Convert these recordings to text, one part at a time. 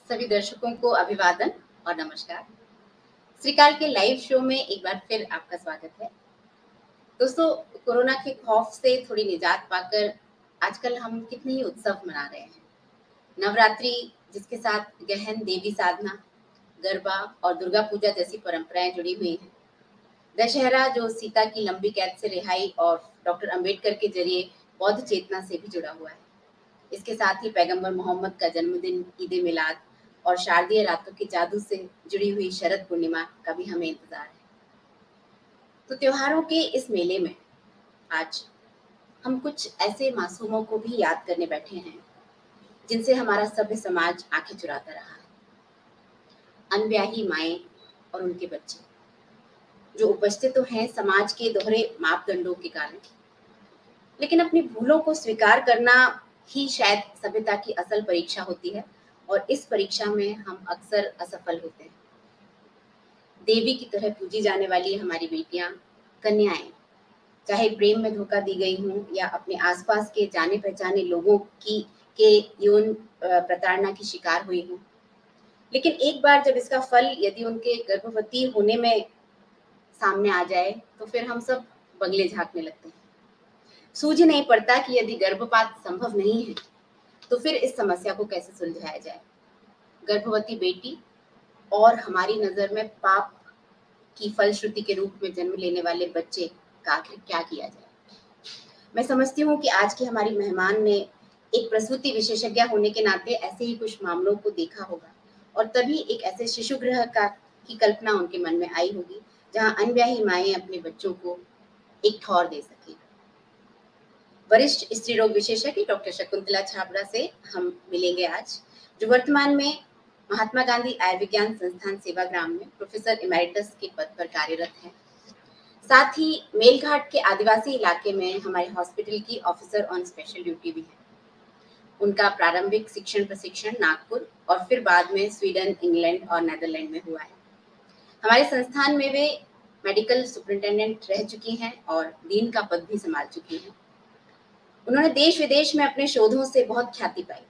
सभी दर्शकों को अभिवादन और नमस्कार। श्रीकाल के लाइव शो में एक बार फिर आपका स्वागत है। दोस्तों, कोरोना के खौफ से थोड़ी निजात पाकर आजकल हम कितने ही उत्सव मना रहे हैं। नवरात्रि जिसके साथ गहन देवी साधना, गरबा और दुर्गा पूजा जैसी परंपराएं जुड़ी हुई हैं। दशहरा जो सीता की लंबी कैद से रिहाई और डॉक्टर अंबेडकर के जरिए बौद्ध चेतना से भी जुड़ा हुआ है। इसके साथ ही पैगंबर मोहम्मद का जन्मदिन, ईद ए मिलाद और शारदीय रातों के जादू से जुड़ी हुई शरद पूर्णिमा का भी हमें इंतजार है। तो त्योहारों के इस मेले में आज हम कुछ ऐसे मासूमों को भी याद करने बैठे हैं जिनसे हमारा सभ्य समाज आंखें चुराता रहा है। अनब्याही माएं और उनके बच्चे जो उपजते तो हैं समाज के दोहरे मापदंडों के कारण, लेकिन अपनी भूलों को स्वीकार करना ही शायद सभ्यता की असल परीक्षा होती है और इस परीक्षा में हम अक्सर असफल होते हैं। देवी की तरह पूजी जाने वाली हमारी बेटियां, कन्याएं, चाहे प्रेम में धोखा दी गई हों या अपने आसपास के जाने पहचाने लोगों की के यौन प्रताड़ना की शिकार हुई हों, लेकिन एक बार जब इसका फल यदि उनके गर्भवती होने में सामने आ जाए तो फिर हम सब बंगले झांकने लगते हैं। सूझ ही नहीं पड़ता कि यदि गर्भपात संभव नहीं है तो फिर इस समस्या को कैसे सुलझाया जाए। गर्भवती बेटी और हमारी नजर में पाप की फलश्रुति के रूप में जन्म लेने वाले बच्चे का आखिर क्या किया जाए। मैं समझती हूँ कि आज की हमारी मेहमान ने एक प्रसूति विशेषज्ञ होने के नाते ऐसे ही कुछ मामलों को देखा होगा और तभी एक ऐसे शिशु गृह की कल्पना उनके मन में आई होगी जहाँ अनब्याही माएं अपने बच्चों को एक ठौर दे सके। वरिष्ठ स्त्री रोग विशेषज्ञ डॉक्टर शकुंतला छाबड़ा से हम मिलेंगे आज, जो वर्तमान में महात्मा गांधी आयुर्विज्ञान संस्थान सेवाग्राम में प्रोफेसर इमेरिटस के पद पर कार्यरत हैं। साथ ही मेलघाट के आदिवासी इलाके में हमारे हॉस्पिटल की ऑफिसर ऑन स्पेशल ड्यूटी भी है। उनका प्रारंभिक शिक्षण प्रशिक्षण नागपुर और फिर बाद में स्वीडन, इंग्लैंड और नेदरलैंड में हुआ है। हमारे संस्थान में वे मेडिकल सुपरिंटेंडेंट रह चुकी हैं और डीन का पद भी संभाल चुकी हैं। उन्होंने देश विदेश में अपने शोधों से बहुत ख्याति पाई।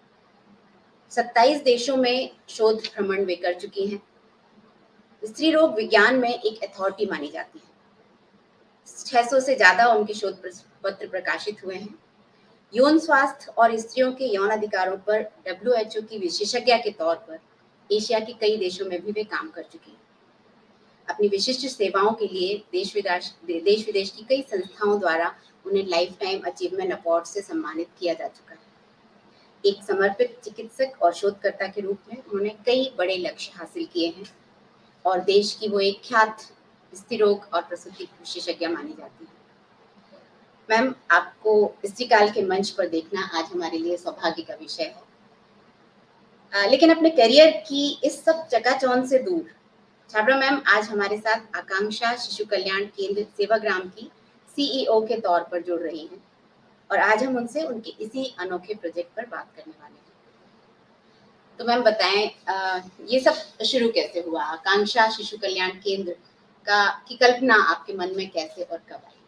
27 देशों में शोध भ्रमण वे कर चुकी हैं। स्त्री रोग विज्ञान में एक अथॉरिटी मानी जाती है। 600 से ज्यादा उनके शोध पत्र प्रकाशित हुए हैं। यौन स्वास्थ्य और स्त्रियों के यौन अधिकारों पर WHO की विशेषज्ञ के तौर पर एशिया के कई देशों में भी वे काम कर चुकी हैं। अपनी विशिष्ट सेवाओं के लिए देश विदेश की कई संस्थाओं द्वारा उन्हें लाइफ टाइम अचीवमेंट अवार्ड से सम्मानित किया जा चुका है। एक समर्पित चिकित्सक और शोधकर्ता के रूप में उन्होंने कई बड़े लक्ष्य हासिल किए हैं और देश की वो एक ख्यात स्त्री रोग और प्रसूति विशेषज्ञ मानी जाती है। मैम, आपको स्त्रीकाल के मंच पर देखना आज हमारे लिए सौभाग्य का विषय है। लेकिन अपने करियर की इस सब चकाचौंध से दूर छाबड़ा मैम आज हमारे साथ आकांक्षा शिशु कल्याण केंद्र सेवाग्राम की CEO के तौर पर जुड़ रही हैं और आज हम उनसे उनके इसी अनोखे प्रोजेक्ट पर बात करने वाले हैं। तो मैम बताएं, ये सब शुरू कैसे हुआ? आकांक्षा शिशु कल्याण केंद्र की कल्पना आपके मन में कैसे और कब आई?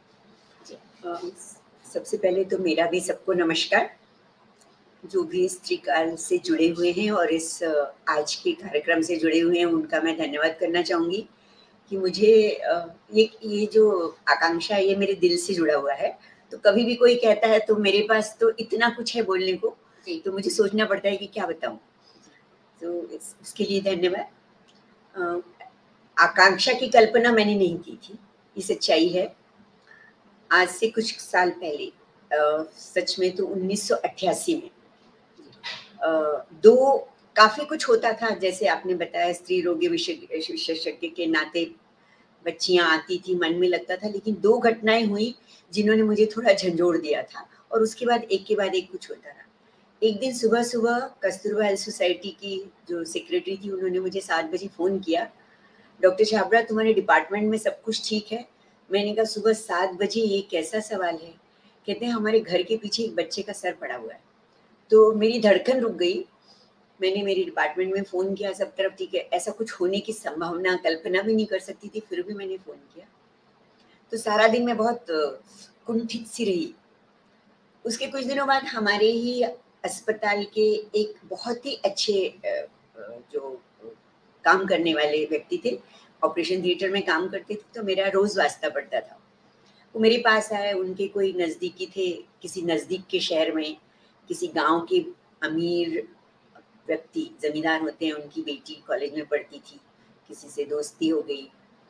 सबसे पहले तो मेरा भी सबको नमस्कार, जो भी स्त्रीकाल से जुड़े हुए हैं और इस आज के कार्यक्रम से जुड़े हुए हैं उनका मैं धन्यवाद करना चाहूँगी कि मुझे ये जो आकांक्षा ये मेरे दिल से जुड़ा हुआ है। तो कभी भी कोई कहता है तो मेरे पास तो इतना कुछ है बोलने को, तो मुझे सोचना पड़ता है कि क्या बताऊँ। तो इसके लिए धन्यवाद। आकांक्षा की कल्पना मैंने नहीं की थी, ये सच्चाई है। आज से कुछ साल पहले, सच में तो 1988 में काफी कुछ होता था, जैसे आपने बताया स्त्री रोग विशेषज्ञ के नाते बच्चियां आती थी, मन में लगता था, लेकिन 2 घटनाएं हुई जिन्होंने मुझे थोड़ा झंझोड़ दिया था और उसके बाद एक कुछ होता रहा। एक दिन सुबह कस्तूरबा हेल्थ सोसाइटी की जो सेक्रेटरी थी उन्होंने मुझे 7 बजे फ़ोन किया, डॉक्टर छाबड़ा तुम्हारे डिपार्टमेंट में सब कुछ ठीक है? मैंने कहा सुबह 7 बजे ये कैसा सवाल है? कहते हैं हमारे घर के पीछे एक बच्चे का सर पड़ा हुआ है। तो मेरी धड़कन रुक गई। मैंने मेरे डिपार्टमेंट में फ़ोन किया, सब तरफ ठीक है, ऐसा कुछ होने की संभावना कल्पना भी नहीं कर सकती थी, फिर भी मैंने फ़ोन किया। तो सारा दिन मैं बहुत कुंठित सी रही। उसके कुछ दिनों बाद हमारे ही अस्पताल के एक बहुत ही अच्छे जो काम करने वाले व्यक्ति थे, ऑपरेशन थिएटर में काम करते थे, तो मेरा रोज़ वास्ता पड़ता था। वो मेरे पास आए, उनके कोई नज़दीकी थे, किसी नज़दीक के शहर में, किसी गाँव के अमीर व्यक्ति, ज़मींदार होते हैं, उनकी बेटी कॉलेज में पढ़ती थी, किसी से दोस्ती हो गई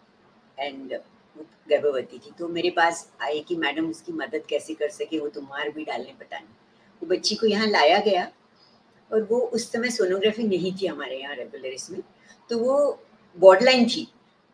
एंड वो गर्भवती थी। तो मेरे पास आए कि मैडम उसकी मदद कैसे कर सकें, वो तो मार भी डालने पता नहीं। वो बच्ची को यहाँ लाया गया और वो उस समय सोनोग्राफी नहीं थी हमारे यहाँ रेगुलर इसमें, तो वो बॉर्डरलाइन थी,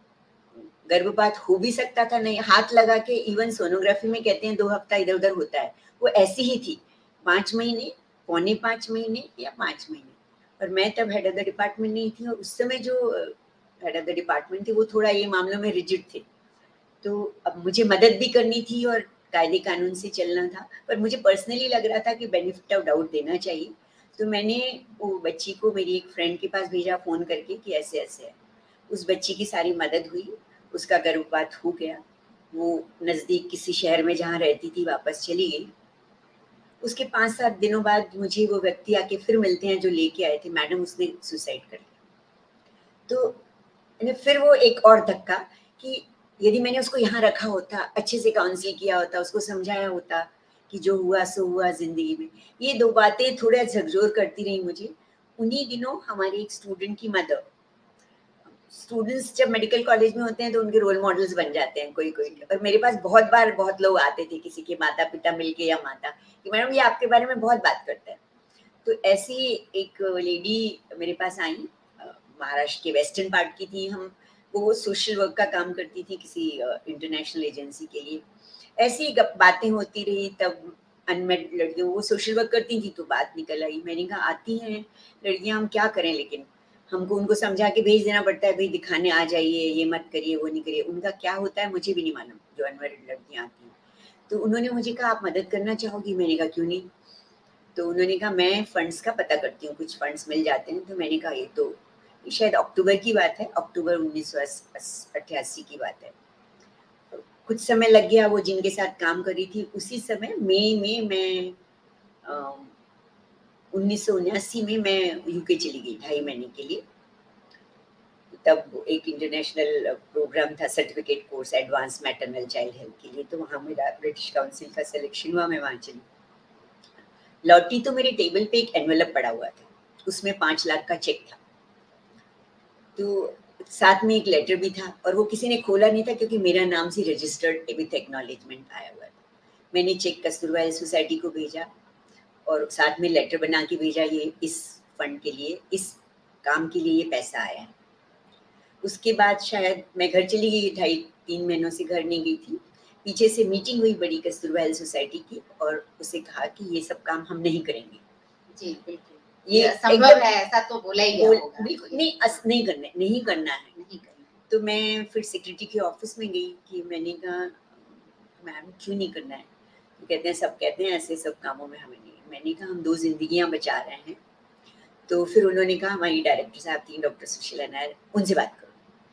गर्भपात हो भी सकता था, नहीं हाथ लगा के, इवन सोनोग्राफी में कहते हैं 2 हफ्ता इधर-उधर होता है, वो ऐसी ही थी, 5 महीने, पौने 5 महीने या 5 महीने। और मैं तब हेड ऑफ द डिपार्टमेंट नहीं थी और उस समय जो हेड ऑफ द डिपार्टमेंट थे वो थोड़ा ये मामलों में रिजिड थे। तो अब मुझे मदद भी करनी थी और कायदे कानून से चलना था, पर मुझे पर्सनली लग रहा था कि बेनिफिट ऑफ डाउट देना चाहिए। तो मैंने वो बच्ची को मेरी एक फ्रेंड के पास भेजा फ़ोन करके कि ऐसे-ऐसे है। उस बच्ची की सारी मदद हुई, उसका गर्भपात हो गया। वो नज़दीक किसी शहर में जहाँ रहती थी वापस चली गई। उसके 5-7 दिनों बाद मुझे वो व्यक्ति आके फिर मिलते हैं जो लेके आए थे, मैडम उसने सुसाइड कर लिया। तो मैंने फिर वो एक और धक्का कि यदि मैंने उसको यहाँ रखा होता, अच्छे से काउंसिल किया होता, उसको समझाया होता कि जो हुआ सो हुआ ज़िंदगी में। ये 2 बातें थोड़ा झकझोर करती रहीं मुझे। उन्हीं दिनों हमारी एक स्टूडेंट की मदर, स्टूडेंट्स जब मेडिकल कॉलेज में होते हैं तो उनके रोल मॉडल्स बन जाते हैं कोई-कोई। और मेरे पास बहुत बार बहुत लोग आते थे, किसी के माता-पिता मिलके या माता, कि मैडम ये आपके बारे में बहुत बात करते हैं। तो ऐसी एक लेडी मेरे पास आई, महाराष्ट्र के वेस्टर्न पार्ट की थी। वो सोशल वर्क का काम करती थी किसी इंटरनेशनल एजेंसी के लिए। ऐसी ही बातें होती रही, तब अनमेरिड लड़कियों, वो सोशल वर्क करती थी तो बात निकल आई। मैंने कहा आती हैं लड़कियां, हम क्या करें, लेकिन हमको उनको समझा के भेज देना पड़ता है, भाई दिखाने आ जाइए, ये मत करिए, वो नहीं करिए। उनका क्या होता है मुझे भी नहीं मालूम, जो अनमेरिड लड़कियां आती हैं। तो उन्होंने मुझे कहा आप मदद करना चाहोगी? मैंने कहा क्यों नहीं। तो उन्होंने कहा मैं फंड्स का पता करती हूँ, कुछ फंड्स मिल जाते हैं। तो मैंने कहा ये तो शायद अक्टूबर की बात है, अक्टूबर 1988 की बात है। कुछ समय लग गया, वो जिनके साथ काम कर रही थी उसी समय मई में मैं 1979 में मैं यूके चली गई 2.5 महीने के लिए। तब एक इंटरनेशनल प्रोग्राम था, certificate course advance maternal child health के लिए, तो वहाँ मेरा ब्रिटिश काउंसिल का सिलेक्शन हुआ, मैं वहाँ चली। लौटी तो मेरे टेबल पे एक एनवेलप पड़ा हुआ था, उसमें 5 लाख का चेक था। तो साथ में एक लेटर भी था और वो किसी ने खोला नहीं था क्योंकि मेरा नाम से रजिस्टर्ड विथ एक्नॉलेजमेंट आया हुआ था। मैंने चेक कस्तूरबा हेल्थ सोसाइटी को भेजा और साथ में लेटर बना के भेजा, ये इस फंड के लिए, इस काम के लिए ये पैसा आया है। उसके बाद शायद मैं घर चली गई, 2.5-3 महीनों से घर नहीं गई थी। पीछे से मीटिंग हुई बड़ी कस्तूरबा हेल्थ सोसाइटी की और उसे कहा कि ये सब काम हम नहीं करेंगे। जी, बिल्कुल। ये संभव है, ऐसा तो बोला ही गया होगा। बिल्कुल नहीं, नहीं करना है, नहीं करना है। तो मैं फिर सेक्रेटरी के ऑफिस में गई कि मैंने कहा मैम क्यों नहीं करना है? तो कहते हैं सब कहते हैं ऐसे सब कामों में हमें नहीं। मैंने कहा हम 2 ज़िंदगियाँ बचा रहे हैं। तो फिर उन्होंने कहा हमारी डायरेक्टर साहब थी डॉक्टर सुशीला नायर, उनसे बात करो।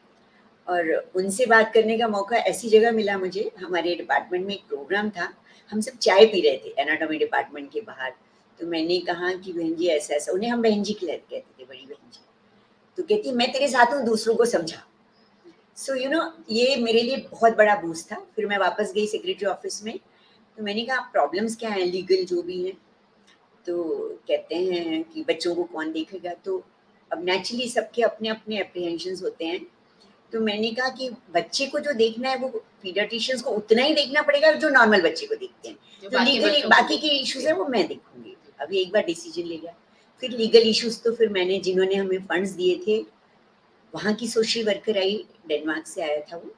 और उनसे बात करने का मौका ऐसी जगह मिला मुझे, हमारे डिपार्टमेंट में एक प्रोग्राम था, हम सब चाय पी रहे थे एनाटॉमी डिपार्टमेंट के बाहर। तो मैंने कहा कि बहन जी ऐसा-ऐसा, उन्हें हम बहन जी कहते थे, बड़ी बहन जी। तो कहती मैं तेरे साथ हूँ, दूसरों को समझा। सो यू नो ये मेरे लिए बहुत बड़ा बूस्ट था। फिर मैं वापस गई सेक्रेटरी ऑफिस में, तो मैंने कहा प्रॉब्लम्स क्या हैं लीगल जो भी हैं? तो कहते हैं कि बच्चों को कौन देखेगा? तो अब नेचुरली सबके अपने-अपने एप्रीहेंशंस होते हैं। तो मैंने कहा कि बच्चे को जो देखना है वो पीडियाट्रिशियंस को उतना ही देखना पड़ेगा जो नॉर्मल बच्चे को देखते हैं। जो लीगली बाकी के इश्यूज है वो मैं देखूंगी। अभी एक बार डिसीजन ले लिया। फिर लीगल इश्यूज तो फिर मैंने, जिन्होंने हमें फंड्स दिए थे, वहाँ की सोशल वर्कर आई, डेनमार्क से आया था वो,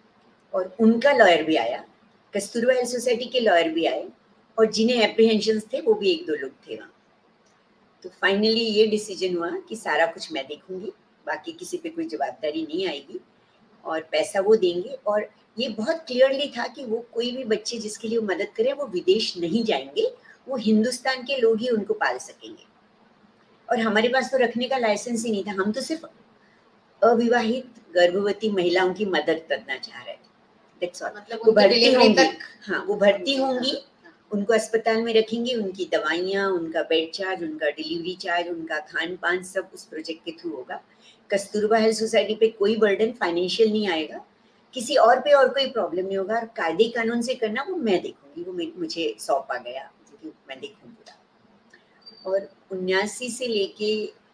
और उनका लॉयर भी आया, कस्तूरबा हेल्थ सोसाइटी के लॉयर भी आए, और जिन्हें एप्रीहेंशंस थे वो भी 1-2 लोग थे वहाँ। तो फाइनली ये डिसीजन हुआ कि सारा कुछ मैं देखूंगी, बाकी किसी पे कोई जवाबदारी नहीं आएगी, और पैसा वो देंगे। और ये बहुत क्लियरली था कि वो कोई भी बच्चे जिसके लिए वो मदद करे वो विदेश नहीं जाएंगे, वो हिंदुस्तान के लोग ही उनको पाल सकेंगे। और हमारे पास तो रखने का लाइसेंस ही नहीं था, हम तो सिर्फ अविवाहित गर्भवती महिलाओं की मदद करना चाह रहे थे। That's all. मतलब वो भर्ती होंगी, तक। हाँ वो भर्ती होंगी, उनको अस्पताल में रखेंगे, उनकी दवाइयाँ, उनका बेड चार्ज, उनका डिलीवरी चार्ज, उनका खान-पान सब उस प्रोजेक्ट के थ्रू होगा। कस्तूरबा हेल्थ सोसाइटी पे कोई बर्डन फाइनेंशियल नहीं आएगा, किसी और पे और कोई प्रॉब्लम नहीं होगा और कायदे कानून से करना वो मैं देखूँगी, वो मुझे सौंपा गया, मैं देखूँ पूरा। और 79 से लेके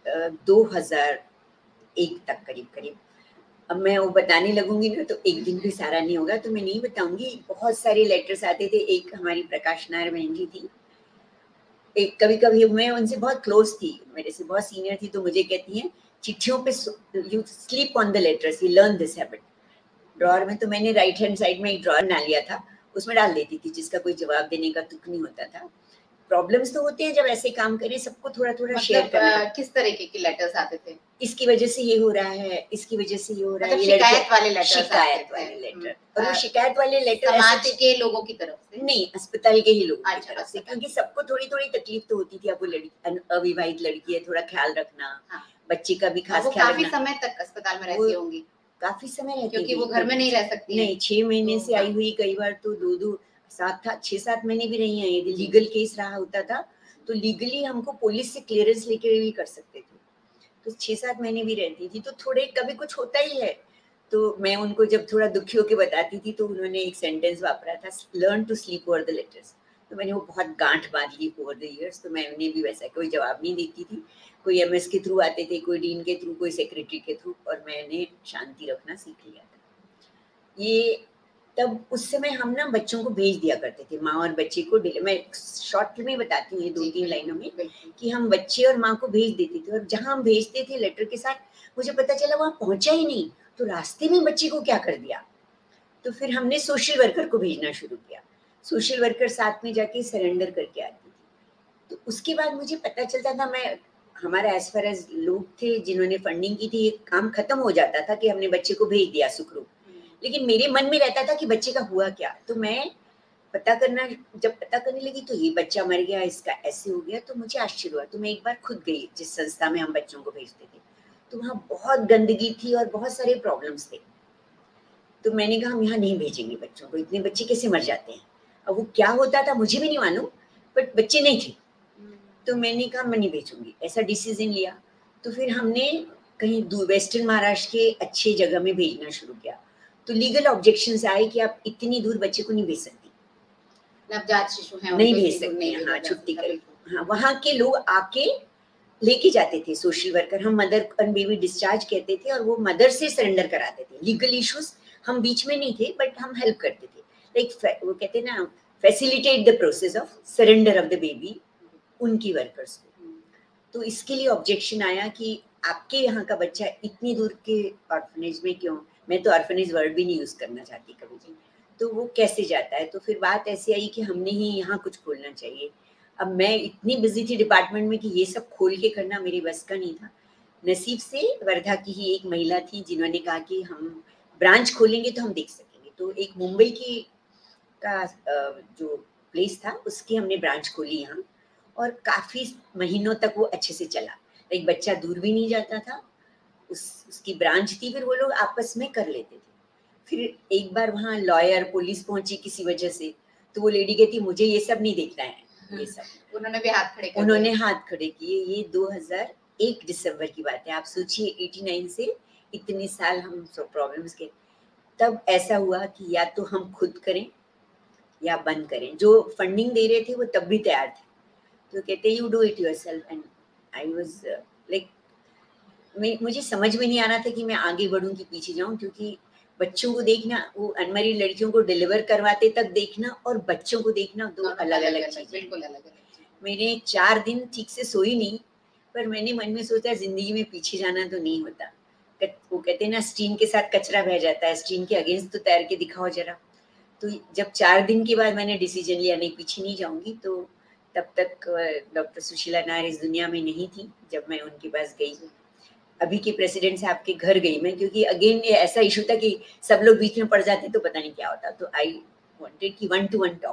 2001 तक करीब-करीब, अब मैं वो बताने लगूंगी ना तो एक दिन भी सारा नहीं होगा, तो मैं नहीं बताऊंगी। बहुत सारे लेटर्स आते थे। एक हमारी प्रकाश नायर बहन जी थी, एक कभी-कभी मैं उनसे बहुत क्लोज थी, मेरे से बहुत सीनियर थी, तो मुझे कहती हैं चिट्ठियों पे you sleep on the letters, you learn this habit. Drawer में तो मैंने राइट हैंड साइड में एक ड्रॉअर बना लिया था, उसमें डाल देती थी, जिसका कोई जवाब देने का तुक नहीं होता था। प्रॉब्लम्स तो होते हैं जब ऐसे काम करें, सबको थोड़ा-थोड़ा शेयर करना। किस तरीके के लेटर्स आते थे? इसकी वजह से ये हो रहा है, इसकी वजह से ये हो रहा है, मतलब ये शिकायत वाले लेटर्स शिकायत वाले लेटर। और वो शिकायत वाले लेटर समाज के लोगों की तरफ से नहीं, अस्पताल के ही लोगों की अच्छा, तरफ से, क्योंकि सबको थोड़ी-थोड़ी तकलीफ तो होती थी। अब वो लड़की अविवाहित लड़की है, थोड़ा ख्याल रखना, हाँ। बच्चे का भी खास वो ख्याल काफी रखना। समय तक अस्पताल में रहती होंगी, काफी समय रहती क्योंकि थी, वो घर में नहीं रह सकती नहीं, 6 महीने तो, से हाँ। आई हुई, कई बार तो 2-2 6-7 महीने भी नहीं आई। यदि लीगल केस रहा होता था तो लीगली हमको पुलिस से क्लियरेंस लेके भी कर सकते थे, तो 6-7 महीने भी रहती थी। तो थोड़े कभी कुछ होता ही है, तो मैं उनको जब थोड़ा दुखी होके बताती थी तो उन्होंने एक सेंटेंस वापरा था, learn to sleep over the letters. तो मैंने वो बहुत गांठ बांध ली ओवर द ईयर्स। तो मैं उन्हें भी वैसा कोई जवाब नहीं देती थी, कोई एमएस के थ्रू आते थे, कोई डीन के थ्रू, कोई सेक्रेटरी के थ्रू, और मैंने शांति रखना सीख लिया था। ये तब उस समय हम ना बच्चों को भेज दिया करते थे, माँ और बच्चे को। मैं शॉर्ट में बताती हूँ ये 2-3 लाइनों में, कि हम बच्चे और माँ को भेज देते थे, और जहाँ हम भेजते थे लेटर के साथ, मुझे पता चला वहाँ पहुंचा ही नहीं, तो रास्ते में बच्चे को क्या कर दिया। तो फिर हमने सोशल वर्कर को भेजना शुरू किया। सोशल वर्कर साथ में जाके सरेंडर करके आती थी। तो उसके बाद मुझे पता चलता था, मैं हमारा एज फार एज लोग थे जिन्होंने फंडिंग की थी, ये काम खत्म हो जाता था कि हमने बच्चे को भेज दिया सुखरूप, लेकिन मेरे मन में रहता था कि बच्चे का हुआ क्या। तो मैं जब पता करने लगी तो ये बच्चा मर गया, इसका ऐसे हो गया, तो मुझे आश्चर्य हुआ। तो मैं एक बार खुद गई जिस संस्था में हम बच्चों को भेजते थे, तो वहाँ बहुत गंदगी थी और बहुत सारे प्रॉब्लम्स थे। तो मैंने कहा हम यहाँ नहीं भेजेंगे बच्चों को, इतने बच्चे कैसे मर जाते हैं। अब वो क्या होता था मुझे भी नहीं मालूम, बट बच्चे नहीं थे, तो मैंने कहा मैं नहीं भेजूंगी, ऐसा डिसीजन लिया। तो फिर हमने कहीं वेस्टर्न महाराष्ट्र के अच्छे जगह में भेजना शुरू किया। तो लीगल ऑब्जेक्शंस आए कि आप इतनी दूर बच्चे को नहीं भेज सकती, नवजात शिशु हैं, नहीं भेज सकते, हाँ छुट्टी कर। हाँ, वहाँ के लोग आके लेके जाते थे सोशल वर्कर, हम मदर एंड बेबी डिस्चार्ज कहते थे, और वो मदर से सरेंडर कराते थे। लीगल इश्यूज हम बीच में नहीं थे, बट हम हेल्प करते थे, लाइक वो कहते हैं ना, facilitate the process of surrender of the baby उनकी वर्कर्स को। तो इसके लिए ऑब्जेक्शन आया कि आपके यहाँ का बच्चा इतनी दूर के ऑर्फनेज में क्यों, मैं तो ऑर्फनेज वर्ड भी नहीं यूज करना चाहती कभी भी, तो वो कैसे जाता है। तो फिर बात ऐसी आई कि हमने ही यहाँ कुछ खोलना चाहिए। अब मैं इतनी बिजी थी डिपार्टमेंट में कि ये सब खोल के करना मेरी बस का नहीं था। नसीब से वर्धा की ही एक महिला थी जिन्होंने कहा कि हम ब्रांच खोलेंगे तो हम देख सकेंगे। तो एक मुंबई की का जो प्लेस था उसकी हमने ब्रांच खोली यहाँ, और काफी महीनों तक वो अच्छे से चला। एक बच्चा दूर भी नहीं जाता था, उसकी ब्रांच थी, फिर वो लोग आपस में कर लेते थे। फिर एक बार वहाँ लॉयर पुलिस पहुंची किसी वजह से, तो वो लेडी कहती मुझे ये सब नहीं देखना है, ये सब उन्होंने भी हाथ खड़े कर उन्होंने हाथ खड़े किए। ये 2001 दिसंबर की बात है, आप सोचिए 89 से इतने साल हम प्रॉब्लम्स के। तब ऐसा हुआ कि या तो हम खुद करें या बंद करें। जो फंडिंग दे रहे थे वो तब भी तैयार थे, तो कहते you do it yourself, and I was like, मुझे समझ में नहीं आ रहा था कि मैं आगे बढ़ूं कि पीछे जाऊं, क्योंकि बच्चों को देखना, वो अनमैरिड लड़कियों को डिलीवर करवाते तक देखना और बच्चों को देखना दो अलग अलग चीजें, बिल्कुल अलग अलग। मैंने 4 दिन ठीक से सोई नहीं, पर मैंने मन में सोचा जिंदगी में पीछे जाना तो नहीं होता। वो कहते हैं ना, स्टीम के साथ कचरा बह जाता है, स्टीम के अगेंस्ट तो तैर के दिखाओ जरा। तो जब 4 दिन के बाद मैंने डिसीजन लिया नहीं पीछे नहीं जाऊंगी, तो तब तक डॉक्टर सुशीला नायर इस दुनिया में नहीं थी जब मैं उनके पास गई। अभी के प्रेसिडेंट साहब के घर गई मैं, क्योंकि अगेन ऐसा इशू था कि सब लोग बीच में पड़ जाते तो पता नहीं क्या होता, तो आई वांटेड कि 1-to-1 टॉक।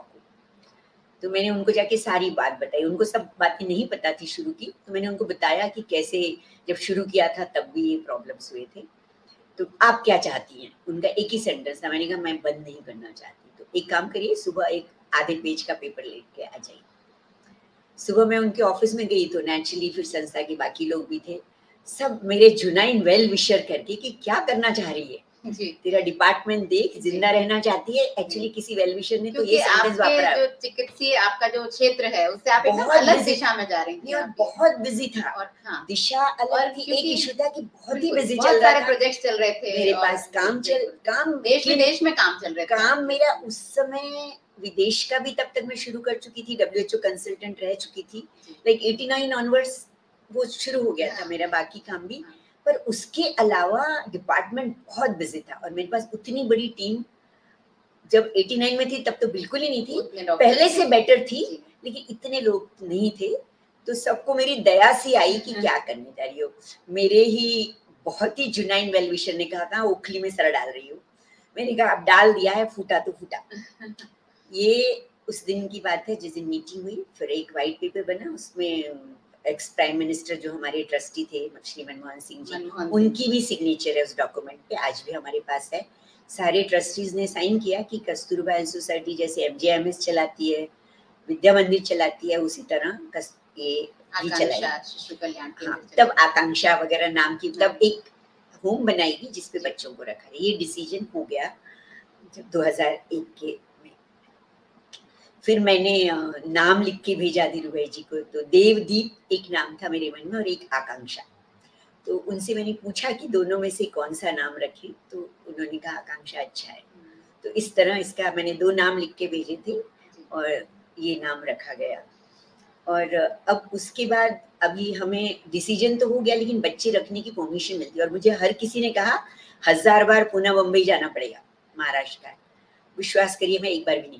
तो मैंने उनको जाके सारी बात बताई, उनको सब बातें नहीं पता थी शुरू की, तो मैंने उनको बताया कि कैसे जब शुरू किया था तब भी ये प्रॉब्लम्स हुए थे, तो आप क्या चाहती हैं। उनका एक ही सेंटेंस था, मैंने कहा मैं बंद नहीं करना चाहती, तो एक काम करिए, सुबह एक आधे पेज का पेपर लेके आ जाइए। सुबह मैं उनके ऑफिस में गई तो नेचुरली फिर संस्था के बाकी लोग भी थे, सब मेरे जुनाइन वेल विशर करके कि क्या करना चाह रही है, जी, तेरा डिपार्टमेंट देख, जी। जिंदा रहना चाहती है। एक्चुअली किसी वेल विशर ने तो क्योंकि ये सेंटेंस आपके वापरा, जो चिकित्सीय आपका जो क्षेत्र है उससे आप एकदम बहुत अलग busy दिशा में जा रही थी और आप। बहुत बिजी था, और हाँ, दिशा अलग और थी। एक क्योंकि इशू था कि बहुत ही बिल्कुल बिजी बहुत चल रहा सारे था, प्रोजेक्ट्स चल रहे थे मेरे और पास काम देश विदेश में काम चल रहे थे काम आपके। मेरा उस समय विदेश का भी तब तक मैं शुरू कर चुकी थी, WHO कंसल्टेंट रह चुकी थी, लाइक 89 ऑनवर्ड्स वो शुरू हो गया था मेरा बाकी काम भी। पर उसके अलावा डिपार्टमेंट बहुत बिजी था और मेरे पास उतनी बड़ी टीम जब 89 में थी तब तो बिल्कुल ही नहीं थी, पहले से बेटर थी, लेकिन इतने लोग नहीं थे। तो सबको मेरी दया सी आई कि क्या करने जा रही हो। मेरे ही बहुत ही जुनाइन वेल विशर ने कहा था ओखली में सर डाल रही हो। मैंने कहा अब डाल दिया है, फूटा तो फूटा। ये उस दिन की बात है जिस दिन मीटिंग हुई, फिर एक वाइट पेपर बना, उसमें एक्स प्राइम मिनिस्टर जो हमारे ट्रस्टी थे श्री मनमोहन सिंह जी, उनकी भी सिग्नेचर है उस डॉक्यूमेंट पे, आज भी हमारे पास है। सारे ट्रस्टीज ने साइन किया कि कस्तूरबा हेल्थ सोसाइटी जैसे MJMS चलाती है, विद्या मंदिर चलाती है, उसी तरह ये भी चलाई। शिशु कल्याण हाँ, तब आकांक्षा वगैरह नाम की तब एक होम बनाएगी जिसपे बच्चों को रखा है। ये डिसीजन हो गया जब 2001 के में। फिर मैंने नाम लिख के भेजा धीरूभाई जी को, तो देवदीप एक नाम था मेरे मन में और एक आकांक्षा। तो उनसे मैंने पूछा कि दोनों में से कौन सा नाम रखें, तो उन्होंने कहा आकांक्षा अच्छा है। तो इस तरह इसका मैंने 2 नाम लिख के भेजे थे और ये नाम रखा गया। और अब उसके बाद अभी हमें डिसीजन तो हो गया, लेकिन बच्चे रखने की परमिशन मिलती है। और मुझे हर किसी ने कहा 1000 बार पुणे मुंबई जाना पड़ेगा महाराष्ट्र का, विश्वास करिए मैं एक बार भी नहीं।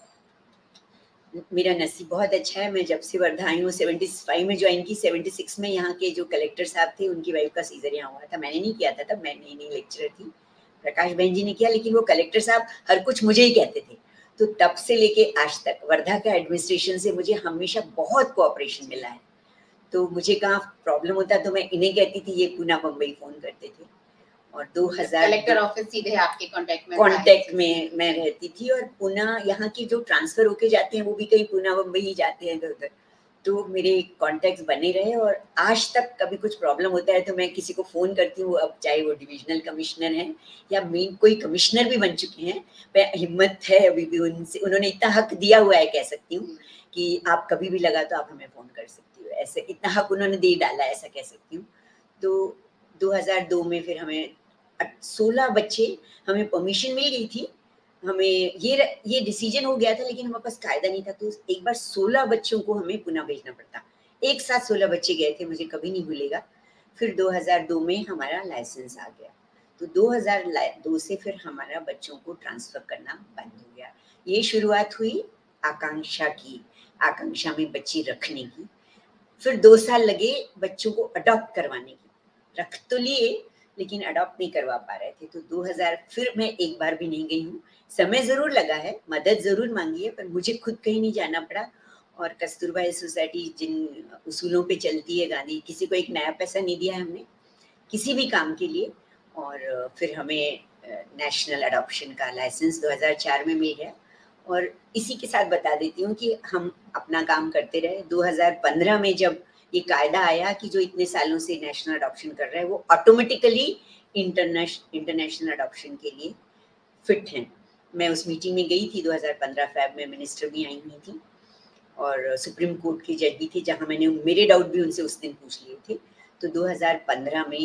मेरा नसीब बहुत अच्छा है, मैं जब से वर्धा आई हूँ 75 में ज्वाइन की, 76 में यहाँ के जो कलेक्टर साहब थे उनकी वाइफ का सीजर यहाँ हुआ था। मैंने नहीं किया था तब, मैं नई लेक्चरर थी, प्रकाश बहन जी ने किया, लेकिन वो कलेक्टर साहब हर कुछ मुझे ही कहते थे। तो तब से लेके आज तक वर्धा का एडमिनिस्ट्रेशन से मुझे हमेशा बहुत कोऑपरेशन मिला है। तो मुझे कहाँ प्रॉब्लम होता तो मैं इन्हें कहती थी, ये पुणे मुंबई फोन करते थे। और 2000 कलेक्टर ऑफिस सीधे आपके कांटेक्ट में मैं रहती थी। और पुणे यहाँ के जो ट्रांसफर होके जाते हैं वो भी कहीं पुणे मुंबई ही जाते हैं इधर उधर, तो मेरे कांटेक्ट्स बने रहे। और आज तक कभी कुछ प्रॉब्लम होता है तो मैं किसी को फोन करती हूँ, अब चाहे वो डिविजनल कमिश्नर है या मेन कोई कमिश्नर भी बन चुके हैं, मैं हिम्मत है अभी भी उनसे, उन्होंने इतना हक दिया हुआ है कह सकती हूँ कि आप कभी भी लगा तो आप हमें फोन कर सकती हो, ऐसे इतना हक उन्होंने दे डाला है, ऐसा कह सकती हूँ। तो 2002 में फिर हमें 16 बच्चे, हमें परमिशन मिल गई थी, हमें ये डिसीजन हो गया था, लेकिन हमारे पास कायदा नहीं था। तो एक बार 16 बच्चों को हमें पुणे भेजना पड़ता, एक साथ 16 बच्चे गए थे, मुझे कभी नहीं भूलेगा। फिर 2002 में हमारा लाइसेंस आ गया, तो 2002 से फिर हमारा बच्चों को ट्रांसफर करना बंद हो गया। ये शुरुआत हुई आकांक्षा की, आकांक्षा में बच्ची रखने की। फिर 2 साल लगे बच्चों को अडॉप्ट करवाने की, रख तो लिए लेकिन अडॉप्ट नहीं करवा पा रहे थे। तो 2000 फिर मैं एक बार भी नहीं गई हूँ, समय जरूर लगा है, मदद जरूर मांगी है, पर मुझे खुद कहीं नहीं जाना पड़ा। और कस्तूरबा सोसाइटी जिन उसूलों पे चलती है, गांधी किसी को एक नया पैसा नहीं दिया है हमने किसी भी काम के लिए। और फिर हमें नेशनल अडॉप्शन का लाइसेंस 2004 में मिल गया। और इसी के साथ बता देती हूँ कि हम अपना काम करते रहे। 2015 में जब ये कायदा आया कि जो इतने सालों से नेशनल अडॉप्शन कर रहा है वो ऑटोमेटिकली इंटरनेशनल अडॉप्शन के लिए फिट हैं। मैं उस मीटिंग में गई थी 2015 फेब में, मिनिस्टर भी आई हुई थी और सुप्रीम कोर्ट के जज भी थे, जहाँ मैंने मेरे डाउट भी उनसे उस दिन पूछ लिए थे। तो 2015 में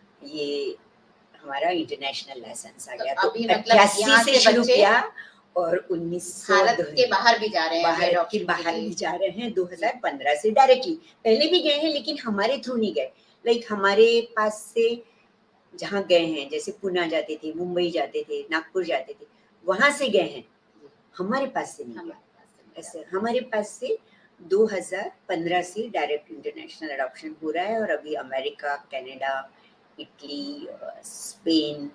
ये हमारा इंटरनेशनल लाइसेंस आ गया। तो 88 से शुरू किया और 1900 भारत के बाहर भी जा रहे हैं, भारत के बाहर भी जा रहे हैं 2015 से डायरेक्टली। पहले भी गए हैं लेकिन हमारे थ्रू नहीं गए, लाइक हमारे पास से जहाँ गए हैं, जैसे पुणे जाते थे, मुंबई जाते थे, नागपुर जाते थे, वहां से गए हैं, हमारे पास से नहीं गए। ऐसे हमारे पास से 2015 से डायरेक्ट इंटरनेशनल अडॉप्शन हो रहा है। और अभी America, Canada, Italy, Spain,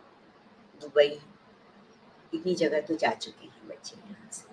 Dubai, इतनी जगह तो जा चुके हैं बच्चे यहाँ से।